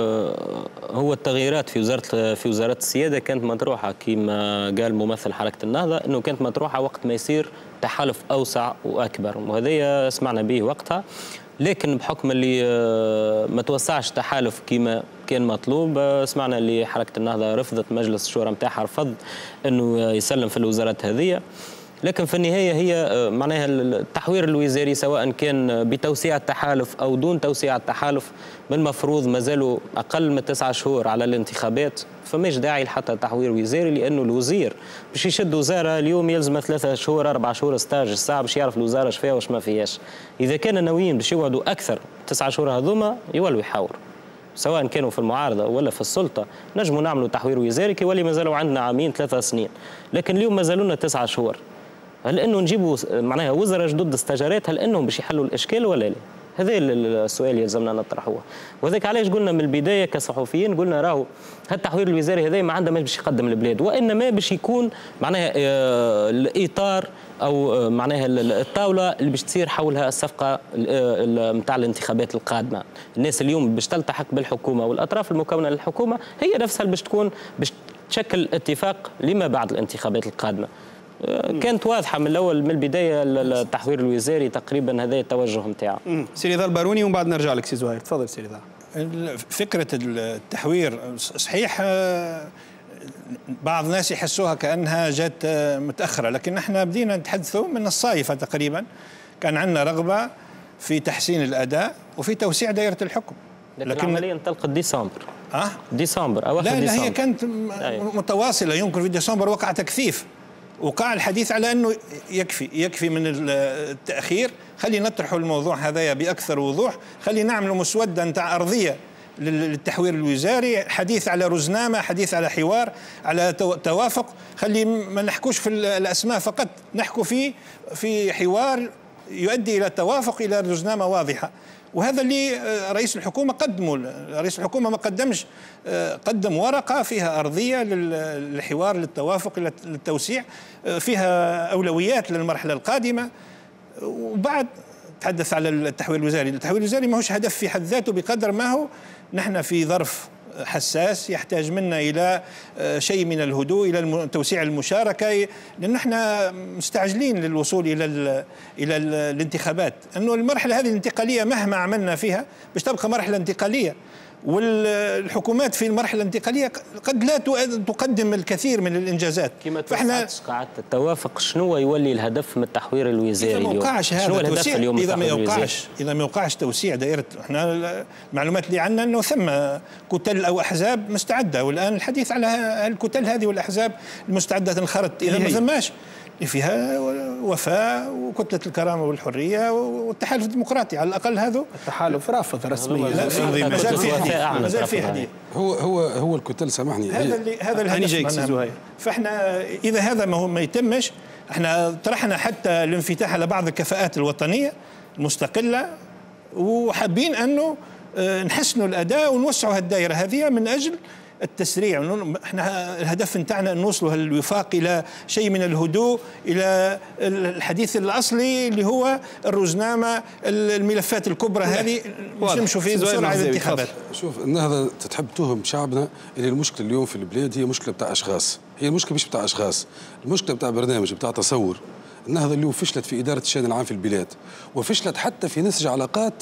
هو التغييرات في وزارة في وزارة السيادة كانت مطروحة كما قال ممثل حركة النهضة، أنه كانت مطروحة وقت ما يصير تحالف أوسع وأكبر، وهذا سمعنا به وقتها. لكن بحكم اللي ما توسعش تحالف كما كان مطلوب، سمعنا اللي حركة النهضة رفضت، مجلس الشورى نتاعها رفض أنه يسلم في الوزارات هذه. لكن في النهاية هي معناها التحوير الوزاري سواء كان بتوسيع التحالف أو دون توسيع التحالف، من المفروض ما زالوا أقل من تسعة شهور على الانتخابات، فماش داعي لحتى تحوير وزاري. لأنه الوزير باش يشد وزارة اليوم يلزم ثلاثة شهور أربع شهور ستاج الساعة باش يعرف الوزارة اش فيها واش ما فيهاش. إذا كان ناويين باش يقعدوا أكثر تسعة شهور هذوما يولوا يحاوروا، سواء كانوا في المعارضة ولا في السلطة. نجموا نعملوا تحوير وزاري كي يولي ما زالوا عندنا عامين ثلاثة سنين، لكن اليوم ما زالوا لنا تسعة شهور. هل انه نجيبوا معناها وزراء جدد استاجارات، هل انهم باش يحلوا الاشكال ولا لا؟ هذا السؤال اللي يلزمنا نطرحوه. وذاك علاش قلنا من البدايه كصحفيين، قلنا راهو هالتحوير الوزاري هذا ما عنده ماش باش يقدم البلاد، وانما باش يكون معناها الاطار او معناها الطاوله اللي باش تصير حولها الصفقه نتاع الانتخابات القادمه. الناس اليوم باش تلتحق بالحكومه والاطراف المكونه للحكومه هي نفسها اللي باش تكون باش تشكل اتفاق لما بعد الانتخابات القادمه. كانت واضحه من الاول من البدايه التحوير الوزاري تقريبا هذا التوجه نتاعو. سي رضا الباروني ومن بعد نرجع لك سي زهير. تفضل سي رضا. فكره التحوير صحيح بعض الناس يحسوها كانها جات متاخره، لكن احنا بدينا نتحدثوا من الصيفه تقريبا كان عندنا رغبه في تحسين الاداء وفي توسيع دائره الحكم. لكن العمليه انطلقت ديسمبر. اه ديسمبر اواخر لا ديسمبر. لا هي كانت متواصله. يمكن في ديسمبر وقع تكثيف، وقع الحديث على أنه يكفي يكفي من التأخير، خلي نطرحوا الموضوع هذايا بأكثر وضوح، خلي نعملوا مسودة نتاع أرضية للتحوير الوزاري، حديث على رزنامة، حديث على حوار، على توافق. خلي ما نحكوش في الأسماء فقط، نحكوا في في حوار يؤدي إلى توافق، إلى رزنامة واضحة. وهذا اللي رئيس الحكومة قدمه. رئيس الحكومة ما قدمش، قدم ورقة فيها أرضية للحوار للتوافق للتوسيع، فيها أولويات للمرحلة القادمة، وبعد تحدث على التحويل الوزاري. التحويل الوزاري ما هوش هدف في حد ذاته بقدر ما هو نحن في ظرف حساس يحتاج منا إلى شيء من الهدوء، إلى توسيع المشاركة، لأن احنا مستعجلين للوصول إلى ال إلى ال الانتخابات. أنه المرحلة هذه الانتقالية مهما عملنا فيها باش تبقى مرحلة انتقالية، والحكومات في المرحلة الانتقالية قد لا تقدم الكثير من الإنجازات. كما فاحنا قاعدة التوافق شنو يولي الهدف من التحوير الوزاري اليوم؟ إذا ما وقعش هذا التوسيع، إذا ما يوقعش إذا ما يوقعش توسيع دائرة، احنا المعلومات اللي عندنا أنه ثم كتل أو أحزاب مستعدة، والآن الحديث على الكتل هذه والأحزاب المستعدة تنخرط. إذا ما ثماش فيها وفاء وكتلة الكرامة والحرية والتحالف الديمقراطي على الأقل، هذا التحالف رافض رسميا، مازال في حديث مازال في حديث هو هو هو الكتل سامحني، هذا اللي هذا الهدف. فاحنا إذا هذا ما هو ما يتمش، احنا طرحنا حتى الانفتاح على بعض الكفاءات الوطنية المستقلة، وحابين أنه نحسنوا الأداء ونوسعوا هالدائرة هذه من أجل التسريع. احنا الهدف نتاعنا ان نوصلوا الوفاق الى شيء من الهدوء، الى الحديث الاصلي اللي هو الرزنامه، الملفات الكبرى هذه باش نمشوا فيه بسرعه الانتخابات. شوف النهضه تحب توهم شعبنا اللي المشكله اليوم في البلاد هي مشكله بتاع اشخاص، هي المشكله مش بتاع اشخاص، المشكله بتاع برنامج، بتاع تصور. النهضه اليوم فشلت في اداره الشان العام في البلاد، وفشلت حتى في نسج علاقات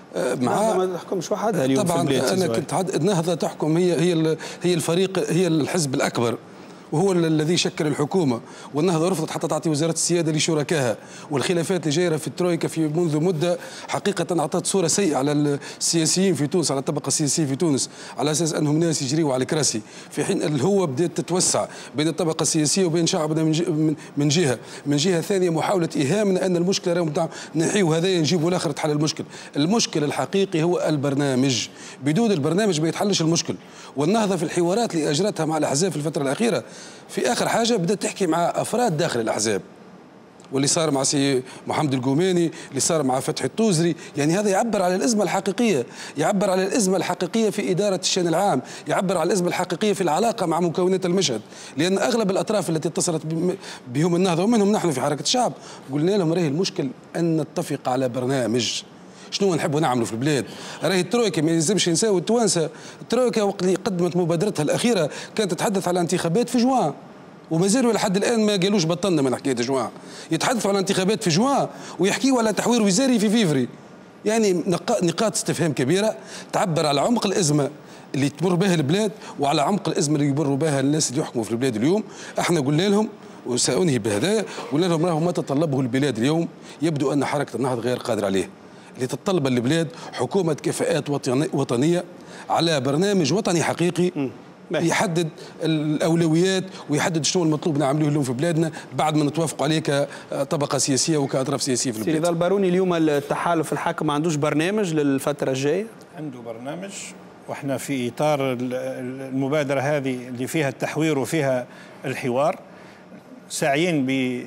مع ما تحكمش وحدها اليوم طبعا في البلاد. انا كنت النهضه تحكم، هي هي هي الفريق، هي الحزب الاكبر، وهو الذي شكل الحكومه، والنهضه رفضت حتى تعطي وزاره السياده لشركائها، والخلافات اللي جايره في الترويكا في منذ مده حقيقه اعطت صوره سيئه على السياسيين في تونس، على الطبقه السياسيه في تونس، على اساس انهم ناس يجريوا على الكراسي، في حين الهوه بدات تتوسع بين الطبقه السياسيه وبين شعبنا من جهه، من جهه ثانيه محاوله ايهامنا ان المشكله راهو نتاع نحيو هذايا نجيبوا الاخر تحل المشكل. المشكل الحقيقي هو البرنامج، بدون البرنامج ما يتحلش المشكل. والنهضه في الحوارات اللي اجرتها مع الاحزاب في الفتره الاخيره في اخر حاجه بدات تحكي مع افراد داخل الاحزاب، واللي صار مع سي محمد القوماني، اللي صار مع فتحي الطوزري، يعني هذا يعبر على الازمه الحقيقيه، يعبر على الازمه الحقيقيه في اداره الشان العام، يعبر على الازمه الحقيقيه في العلاقه مع مكونات المشهد، لان اغلب الاطراف التي اتصلت بهم النهضه ومنهم نحن في حركه الشعب قلنا لهم راهي المشكل ان نتفق على برنامج. شنو نحبوا نعملوا في البلاد؟ راهي الترويكا ما يلزمش نساو التوانسه، الترويكا وقت اللي قدمت مبادرتها الاخيره كانت تتحدث على انتخابات في جوان، وما زالوا لحد الان ما قالوش بطلنا من حكايه جوان، يتحدثوا على انتخابات في جوان ويحكيوا على تحوير وزاري في فيفري. يعني نقاط استفهام كبيره تعبر على عمق الازمه اللي تمر بها البلاد وعلى عمق الازمه اللي يمروا بها الناس اللي يحكموا في البلاد اليوم. احنا قلنا لهم وسأنهي بهذا، قلنا لهم راهو ما تطلبه البلاد اليوم يبدو ان حركه النهضه غير قادره عليه. اللي تتطلب البلاد حكومه كفاءات وطنيه على برنامج وطني حقيقي م. يحدد الاولويات ويحدد شنو المطلوب نعملوه اليوم في بلادنا بعد ما نتوافقوا عليه كطبقه سياسيه وكاطراف سياسيه في البلاد. سيدي الباروني، اليوم التحالف الحاكم ما عندوش برنامج للفتره الجايه؟ عنده برنامج، واحنا في اطار المبادره هذه اللي فيها التحوير وفيها الحوار ساعيين ب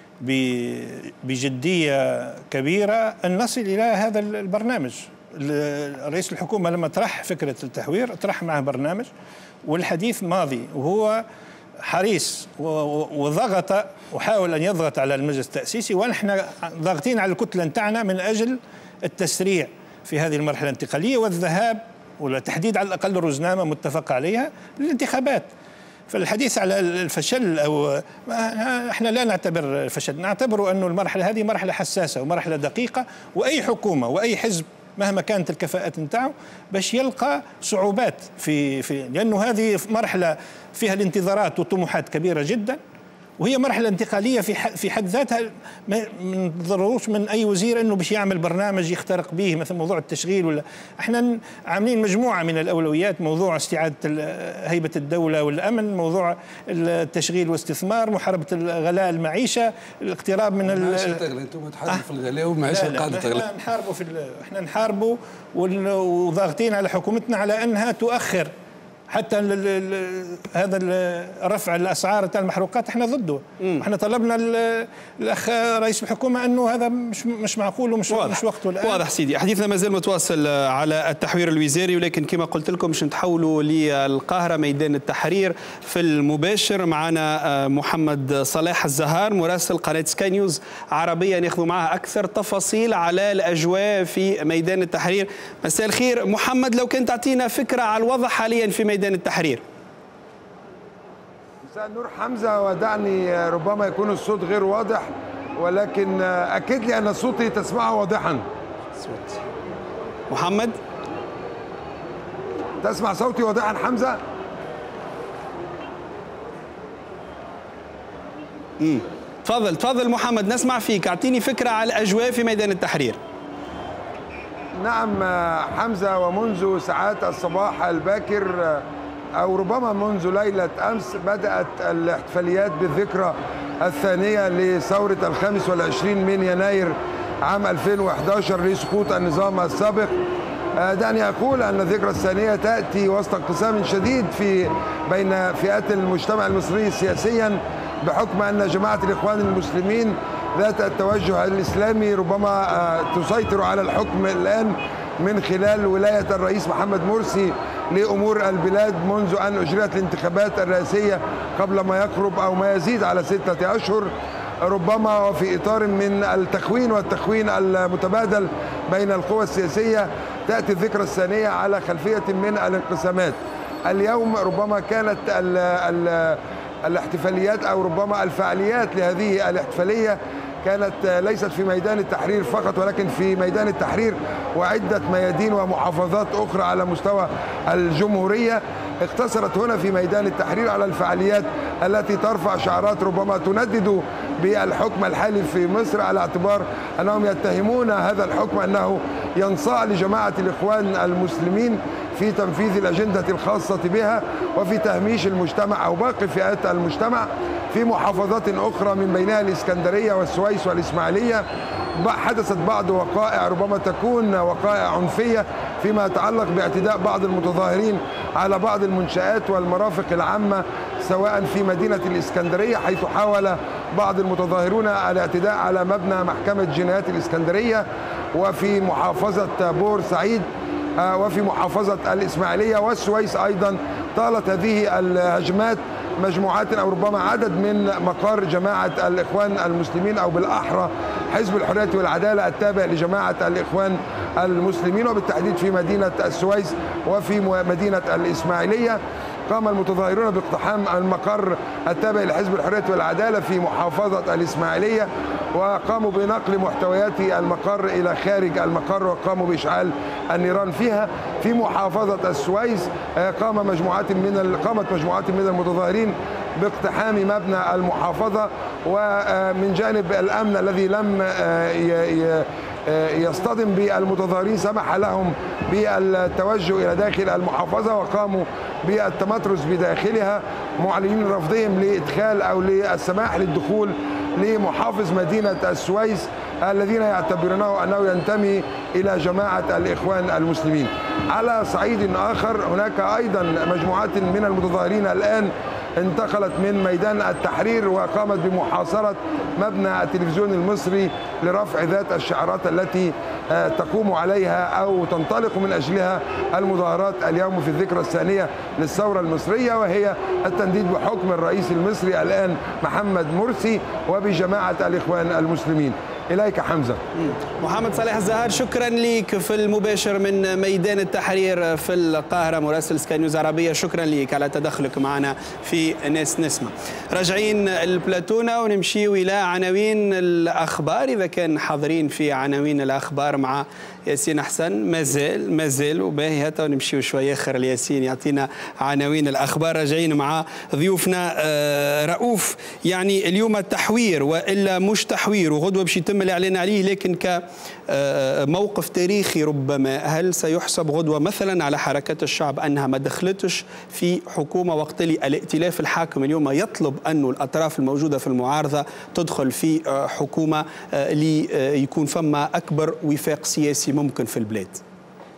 بجديه كبيره ان نصل الى هذا البرنامج. رئيس الحكومه لما طرح فكره التحوير طرح معه برنامج، والحديث ماضي، وهو حريص وضغط وحاول ان يضغط على المجلس التاسيسي، ونحن ضاغطين على الكتله نتاعنا من اجل التسريع في هذه المرحله الانتقاليه والذهاب ولا تحديد على الاقل الرزنامه متفق عليها للانتخابات. فالحديث على الفشل او احنا لا نعتبر فشل، نعتبر انه المرحله هذه مرحله حساسه ومرحله دقيقه، واي حكومه واي حزب مهما كانت الكفاءات نتاعو باش يلقى صعوبات في في لانه هذه مرحله فيها الانتظارات وطموحات كبيره جدا، وهي مرحله انتقاليه في في حد ذاتها. ما ننتظروش من اي وزير انه باش يعمل برنامج يخترق به مثل موضوع التشغيل، ولا احنا عاملين مجموعه من الاولويات، موضوع استعاده هيبه الدوله والامن، موضوع التشغيل والاستثمار، محاربه الغلاء المعيشه، الاقتراب من المعيشه تغلى. انتم تحاربوا في الغلاء والمعيشه قاعده تغلى. احنا نحاربوا في احنا نحاربوا وضاغطين على حكومتنا على انها تؤخر حتى ال ال هذا رفع الاسعار تاع المحروقات احنا ضده. احنا طلبنا الاخ رئيس الحكومه انه هذا مش مش معقول ومش واضح. مش وقته الان. واضح سيدي. حديثنا ما زال متواصل على التحوير الوزاري، ولكن كما قلت لكم باش نتحولوا للقاهره ميدان التحرير في المباشر. معنا محمد صلاح الزهار مراسل قناه سكاي نيوز عربيه، ناخذ معها اكثر تفاصيل على الاجواء في ميدان التحرير. مساء الخير محمد، لو كنت تعطينا فكره على الوضع حاليا في ميدان التحرير. مساء النور حمزه، ودعني ربما يكون الصوت غير واضح، ولكن اكد لي ان صوتي تسمعه واضحا. صوت محمد، تسمع صوتي واضحا حمزه؟ امم تفضل تفضل محمد، نسمع فيك. اعطيني فكره على الاجواء في ميدان التحرير. نعم حمزه، ومنذ ساعات الصباح الباكر أو ربما منذ ليلة أمس بدأت الاحتفاليات بالذكرى الثانية لثورة الخامس والعشرين من يناير عام ألفين وأحد عشر لسقوط النظام السابق. دعني أقول أن الذكرى الثانية تأتي وسط انقسام شديد في بين فئات المجتمع المصري سياسيا، بحكم أن جماعة الإخوان المسلمين ذات التوجه الإسلامي ربما تسيطر على الحكم الآن من خلال ولاية الرئيس محمد مرسي لأمور البلاد منذ أن أجريت الانتخابات الرئاسية قبل ما يقرب أو ما يزيد على ستة أشهر، ربما وفي إطار من التخوين والتخوين المتبادل بين القوى السياسية. تأتي الذكرى الثانية على خلفية من الانقسامات. اليوم ربما كانت ال ال الاحتفاليات أو ربما الفعاليات لهذه الاحتفالية كانت ليست في ميدان التحرير فقط، ولكن في ميدان التحرير وعدة ميادين ومحافظات أخرى على مستوى الجمهورية. اقتصرت هنا في ميدان التحرير على الفعاليات التي ترفع شعارات ربما تندد بالحكم الحالي في مصر، على اعتبار أنهم يتهمون هذا الحكم أنه ينصاع لجماعة الإخوان المسلمين في تنفيذ الأجندة الخاصة بها وفي تهميش المجتمع أو باقي فئات المجتمع. في محافظات أخرى من بينها الإسكندرية والسويس والإسماعيلية حدثت بعض وقائع ربما تكون وقائع عنفية فيما يتعلق باعتداء بعض المتظاهرين على بعض المنشآت والمرافق العامة، سواء في مدينة الإسكندرية حيث حاول بعض المتظاهرون الاعتداء على مبنى محكمة جنايات الإسكندرية، وفي محافظة بورسعيد وفي محافظة الإسماعيلية والسويس أيضا طالت هذه الهجمات مجموعات أو ربما عدد من مقار جماعة الإخوان المسلمين أو بالأحرى حزب الحرية والعدالة التابع لجماعة الإخوان المسلمين، وبالتحديد في مدينة السويس وفي مدينة الإسماعيلية. قام المتظاهرون باقتحام المقر التابع لحزب الحرية والعدالة في محافظة الإسماعيلية، وقاموا بنقل محتويات المقر إلى خارج المقر وقاموا بإشعال النيران فيها. في محافظة السويس قام مجموعات من قامت مجموعات من المتظاهرين باقتحام مبنى المحافظة، ومن جانب الأمن الذي لم يصطدم بالمتظاهرين سمح لهم بالتوجه إلى داخل المحافظة وقاموا بالتمترس بداخلها، معلنين رفضهم لإدخال أو للسماح للدخول لمحافظ مدينة السويس الذين يعتبرونه أنه ينتمي إلى جماعة الإخوان المسلمين. على صعيد آخر هناك أيضا مجموعات من المتظاهرين الآن انتقلت من ميدان التحرير وقامت بمحاصرة مبنى التلفزيون المصري لرفع ذات الشعارات التي تقوم عليها أو تنطلق من أجلها المظاهرات اليوم في الذكرى الثانية للثورة المصرية، وهي التنديد بحكم الرئيس المصري الآن محمد مرسي وبجماعة الإخوان المسلمين. إليك حمزة. محمد صلاح الزهار، شكرا لك في المباشر من ميدان التحرير في القاهرة، مراسل سكاي نيوز عربية. شكرا لك على تدخلك معنا في ناس نسمع. راجعين البلاتونة ونمشي إلى عناوين الأخبار، إذا كان حاضرين في عناوين الأخبار مع ياسين حسن. مازال مازال وباهي هتا ونمشيو شويه اخر لياسين يعطينا عناوين الاخبار. راجعين مع ضيوفنا رؤوف. يعني اليوم التحوير والا مش تحوير وغدوه باش يتم الاعلان عليه، لكن كموقف تاريخي ربما هل سيحسب غدوه مثلا على حركات الشعب انها ما دخلتش في حكومه وقت اللي الائتلاف الحاكم اليوم يطلب انه الاطراف الموجوده في المعارضه تدخل في حكومه ليكون فما اكبر وفاق سياسي ممكن في البلاد؟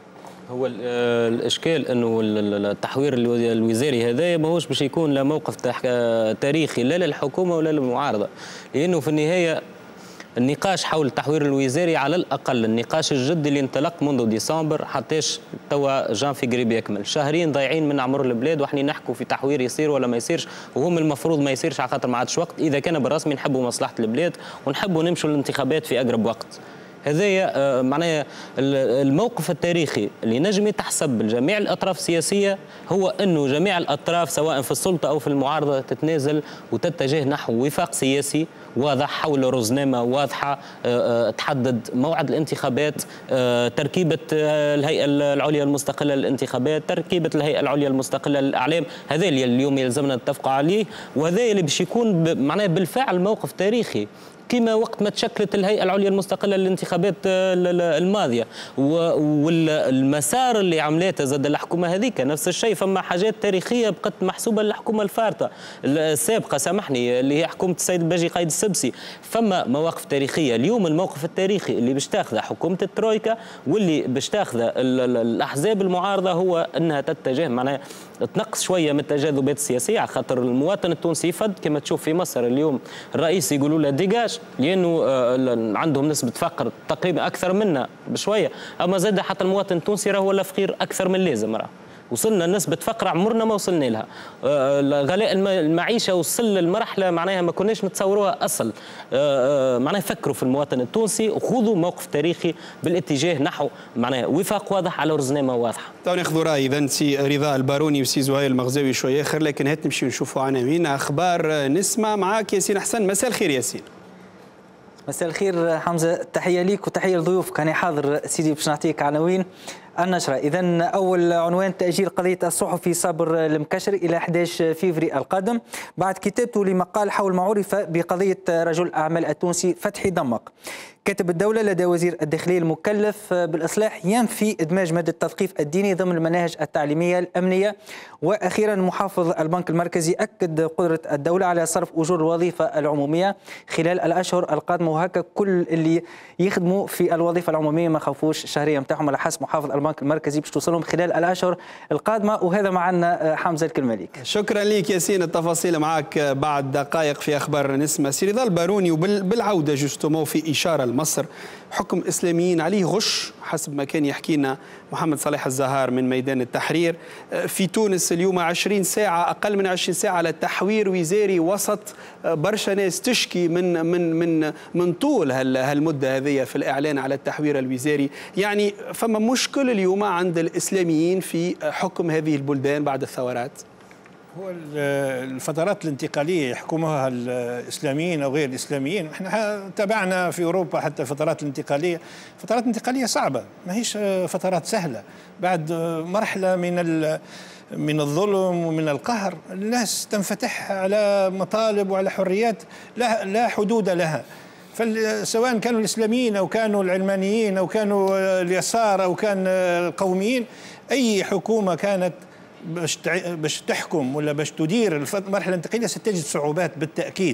هو الاشكال انه التحوير الوزاري هذا ماهوش باش يكون لا موقف تاريخي لا للحكومه ولا للمعارضه، لانه في النهايه النقاش حول التحوير الوزاري على الاقل النقاش الجدي اللي انطلق منذ ديسمبر حتىش توا جان فيغري بيكمل، شهرين ضايعين من عمر البلاد واحنا نحكوا في تحوير يصير ولا ما يصيرش، وهم المفروض ما يصيرش على خاطر ما عادش وقت، اذا كان بالرسمي نحبوا مصلحه البلاد ونحبوا نمشوا للانتخابات في اقرب وقت. هذايا معناها الموقف التاريخي اللي نجم يتحسب لجميع الاطراف السياسيه هو انه جميع الاطراف سواء في السلطه او في المعارضه تتنازل وتتجه نحو وفاق سياسي واضح حول رزنامه واضحه، تحدد موعد الانتخابات، تركيبه الهيئه العليا المستقله للانتخابات، تركيبه الهيئه العليا المستقله للاعلام، هذا اللي اليوم يلزمنا نتفقوا عليه، وهذا اللي باش يكون معناها بالفعل موقف تاريخي كما وقت ما تشكلت الهيئة العليا المستقلة للانتخابات الماضية، والمسار اللي عملته زاد الحكومة هذيك نفس الشيء، فما حاجات تاريخية بقت محسوبة للحكومة الفارطة السابقة سامحني اللي هي حكومة السيد الباجي قايد السبسي، فما مواقف تاريخية. اليوم الموقف التاريخي اللي باش تاخذه حكومة الترويكا واللي باش تاخذه الأحزاب المعارضة هو أنها تتجه معناها تنقص شويه من التجاذبات السياسيه، على خاطر المواطن التونسي يفد كما تشوف في مصر اليوم الرئيس يقولوا له ديجاج لانه عندهم نسبه فقر تقريبا اكثر منا بشويه، اما زاد حتى المواطن التونسي راهو ولا فقير اكثر من اللازم، راه وصلنا نسبة فقر عمرنا ما وصلنا لها، غلاء المعيشة وصل للمرحلة معناها ما كناش نتصوروها أصل، معناها فكروا في المواطن التونسي وخذوا موقف تاريخي بالاتجاه نحو معناها وفاق واضح على رزنامة واضحة. تو ناخذوا رأي إذا سي رضا الباروني وسي زهير المغزاوي شوية آخر، لكن هات نمشي نشوفوا عناوين أخبار نسمع معاك ياسين حسن. مساء الخير ياسين. مساء الخير حمزة، تحية ليك وتحية لضيوف كان حاضر سيدي باش نعطيك عناوين النشرة. إذا أول عنوان تأجيل قضية الصحفي صابر المكشري إلى أحد عشر فيفري القادم بعد كتابته لمقال حول ما عرف بقضية رجل الأعمال التونسي فتحي دمق. كاتب الدولة لدى وزير الداخلية المكلف بالإصلاح ينفي إدماج مادة التثقيف الديني ضمن المناهج التعليمية الأمنية. وأخيرا محافظ البنك المركزي أكد قدرة الدولة على صرف أجور الوظيفة العمومية خلال الأشهر القادمة، وهكا كل اللي يخدموا في الوظيفة العمومية ما خوفوش الشهرية نتاعهم على حسب محافظ البنك المركزي باش توصلهم خلال الأشهر القادمة. وهذا معنا حمزة الكلمة ليك. شكرا لك ياسين، التفاصيل معك بعد دقائق في أخبار نسمة. سي رضا الباروني وبالعودة جوستومو في إشارة لمصر، حكم إسلاميين عليه غش حسب ما كان يحكي لنا محمد صالح الزهار من ميدان التحرير. في تونس اليوم عشرين ساعة أقل من عشرين ساعة على تحوير وزاري وسط برشا ناس تشكي من من من من طول هالمدة هذه في الإعلان على التحوير الوزاري. يعني فما مشكل اليوم عند الإسلاميين في حكم هذه البلدان بعد الثورات. هو الفترات الانتقالية يحكمها الإسلاميين أو غير الإسلاميين، احنا تابعنا في أوروبا حتى الفترات الانتقالية، فترات انتقالية صعبة ما هيش فترات سهلة، بعد مرحلة من من الظلم ومن القهر الناس تنفتح على مطالب وعلى حريات لا لا حدود لها، فسواء كانوا الإسلاميين أو كانوا العلمانيين أو كانوا اليسار أو كان القوميين، أي حكومة كانت باش باش تحكم ولا باش تدير المرحله الانتقاليه ستجد صعوبات بالتاكيد.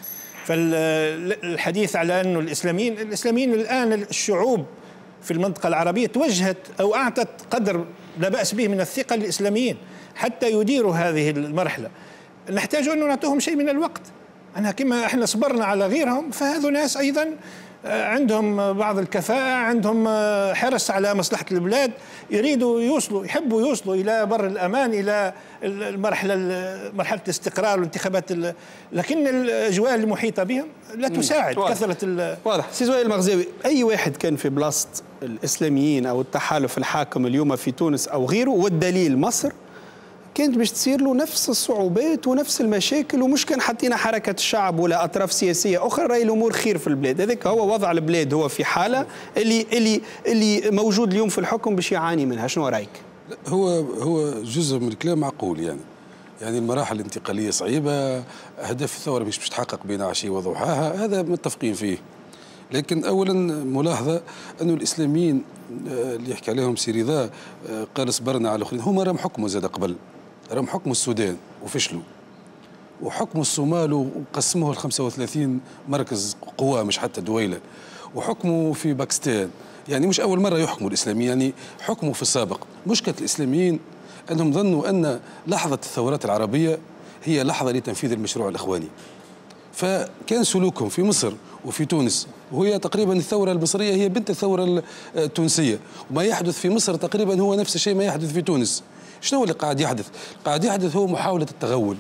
فالحديث على انه الاسلاميين الاسلاميين الان الشعوب في المنطقه العربيه توجهت او اعطت قدر لا باس به من الثقه للاسلاميين حتى يديروا هذه المرحله. نحتاج ان نعطيهم شيء من الوقت، أنا كما احنا صبرنا على غيرهم فهذو ناس ايضا عندهم بعض الكفاءة، عندهم حرص على مصلحة البلاد، يريدوا يوصلوا يحبوا يوصلوا إلى بر الأمان، إلى المرحلة مرحلة الاستقرار والانتخابات، لكن الأجواء المحيطة بهم لا تساعد. واضح. كثرة واضح. سي زهير المغزاوي، أي واحد كان في بلاصة الإسلاميين أو التحالف الحاكم اليوم في تونس أو غيره، والدليل مصر، كانت باش تصير له نفس الصعوبات ونفس المشاكل، ومش كان حطينا حركة الشعب ولا أطراف سياسية أخرى راهي الأمور خير في البلاد. هذاك هو وضع البلاد، هو في حالة اللي اللي اللي موجود اليوم في الحكم باش يعاني منها. شنو رأيك؟ هو هو جزء من الكلام معقول، يعني يعني المراحل الانتقالية صعيبة، أهداف الثورة مش باش تحقق بين عشية وضحاها، هذا متفقين فيه. لكن أولا ملاحظة أنه الإسلاميين اللي يحكي عليهم سي رضا قال صبرنا على الآخرين، هما راهم حكموا زاد قبل، راهم حكموا السودان وفشلوا، وحكموا الصومال وقسموه ل خمسة وثلاثين مركز قوى مش حتى دويلة، وحكموا في باكستان يعني مش أول مرة يحكموا الإسلاميين، يعني حكموا في السابق. مشكلة الإسلاميين أنهم ظنوا أن لحظة الثورات العربية هي لحظة لتنفيذ المشروع الإخواني، فكان سلوكهم في مصر وفي تونس، وهي تقريبا الثورة المصرية هي بنت الثورة التونسية، وما يحدث في مصر تقريبا هو نفس الشيء ما يحدث في تونس. شنو اللي قاعد يحدث؟ قاعد يحدث هو محاولة التغول.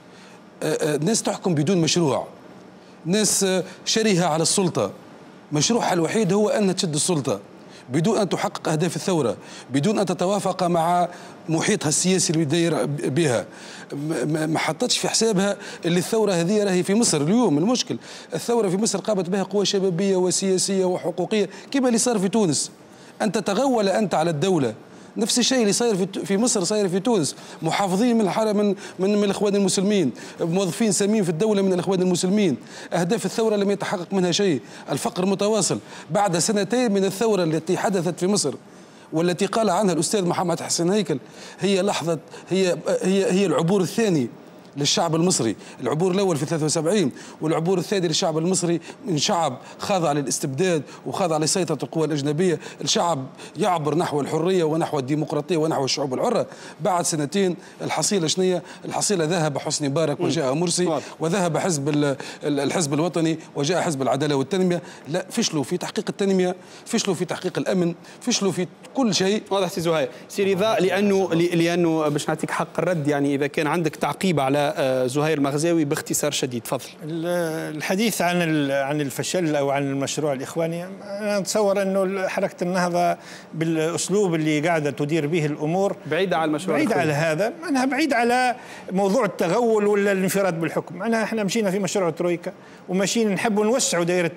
ناس تحكم بدون مشروع، ناس شرهة على السلطة، مشروعها الوحيد هو أن تشد السلطة بدون أن تحقق أهداف الثورة، بدون أن تتوافق مع محيطها السياسي اللي داير بها. ما حطتش في حسابها اللي الثورة هذه راهي في مصر اليوم. المشكل الثورة في مصر قامت بها قوى شبابية وسياسية وحقوقية كما اللي صار في تونس. أن تتغول أنت على الدولة، نفس الشيء اللي صاير في مصر صاير في تونس. محافظين من الحارة من من, من الاخوان المسلمين، موظفين سامين في الدولة من الاخوان المسلمين. اهداف الثورة لم يتحقق منها شيء، الفقر متواصل بعد سنتين من الثورة التي حدثت في مصر والتي قال عنها الأستاذ محمد حسن هيكل هي لحظة هي هي هي العبور الثاني للشعب المصري. العبور الأول في ثلاثة وسبعين والعبور الثاني للشعب المصري من شعب خاضع للاستبداد وخاضع لسيطرة القوى الأجنبية، الشعب يعبر نحو الحرية ونحو الديمقراطية ونحو الشعوب الحرة. بعد سنتين الحصيلة شنية؟ الحصيلة ذهب حسني مبارك وجاء مرسي، وذهب حزب الحزب الوطني وجاء حزب العدالة والتنمية. لا، فشلوا في تحقيق التنمية، فشلوا في تحقيق الأمن، فشلوا في كل شيء. واضح سي زهير. سي رضا، لأنه لأنه باش نعطيك حق الرد، يعني إذا كان عندك تعقيب على زهير المغزاوي باختصار شديد، تفضل. الحديث عن عن الفشل او عن المشروع الاخواني، انا اتصور انه حركه النهضه بالاسلوب اللي قاعده تدير به الامور بعيده عن المشروع، بعيده على هذا، معناها بعيد على موضوع التغول ولا الانفراد بالحكم. معناها احنا مشينا في مشروع ترويكا وماشيين نحبوا نوسعوا دائره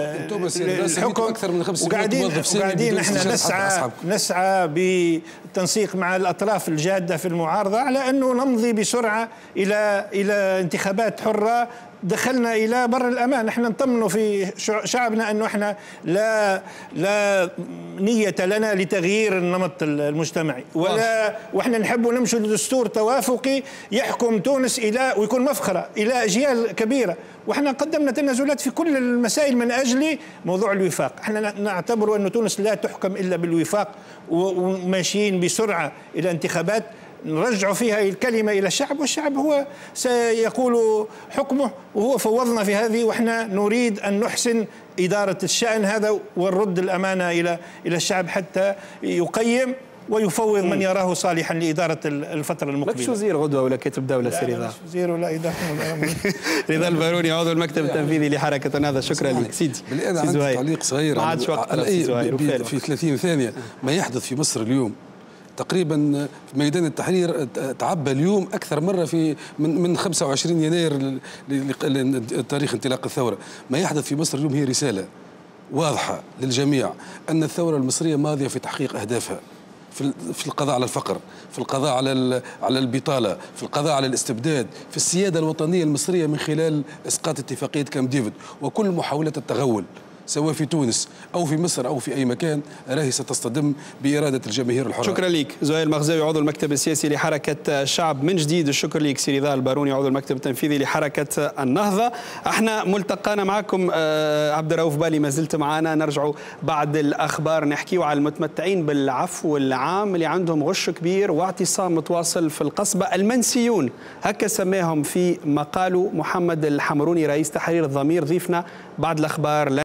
الحكم اكثر من خمسمائة وقاعدين موظف وقاعدين احنا نسعى نسعى بالتنسيق مع الاطراف الجاده في المعارضه على انه نمضي بسرعه الى الى انتخابات حره. دخلنا الى بر الامان، احنا نطمنوا في شعبنا انه احنا لا لا نيه لنا لتغيير النمط المجتمعي، ولا واحنا نحبوا نمشوا لدستور توافقي يحكم تونس الى ويكون مفخره الى اجيال كبيره. واحنا قدمنا تنازلات في كل المسائل من اجل موضوع الوفاق. احنا نعتبر ان تونس لا تحكم الا بالوفاق، وماشيين بسرعه الى انتخابات نرجعوا فيها الكلمة إلى الشعب، والشعب هو سيقول حكمه، وهو فوضنا في هذه. وإحنا نريد أن نحسن إدارة الشأن هذا ونرد الأمانة إلى إلى الشعب حتى يقيم ويفوض من يراه صالحا لإدارة الفترة المقبلة. ماكش وزير غدوة ولا كاتب دولة سي رضا؟ مش وزير ولا إدارة. رضا الباروني عضو المكتب التنفيذي لحركة النهضة، شكرا لك سيدي. بالآن عندي تعليق صغير ما عادش وقت في ثلاثين ثانية. ما يحدث في مصر اليوم تقريبا في ميدان التحرير تعبى اليوم اكثر مره في من من خمسة وعشرين يناير تاريخ انطلاق الثوره. ما يحدث في مصر اليوم هي رساله واضحه للجميع ان الثوره المصريه ماضيه في تحقيق اهدافها، في في القضاء على الفقر، في القضاء على على البطاله، في القضاء على الاستبداد، في السياده الوطنيه المصريه من خلال اسقاط اتفاقيه كامب ديفيد، وكل محاولات التغول سواء في تونس أو في مصر أو في أي مكان راهي ستصطدم بإرادة الجماهير الحرة. شكرا لك زهير المغزاوي عضو المكتب السياسي لحركة الشعب. من جديد الشكر لك سي رضا الباروني عضو المكتب التنفيذي لحركة النهضة. احنا ملتقانا معكم عبد الرؤوف بالي، ما زلت معنا. نرجعوا بعد الأخبار نحكيوا على المتمتعين بالعفو العام اللي عندهم غش كبير واعتصام متواصل في القصبة، المنسيون هكا سماهم في مقاله محمد الحمروني رئيس تحرير الضمير. ضيفنا بعد الأخبار.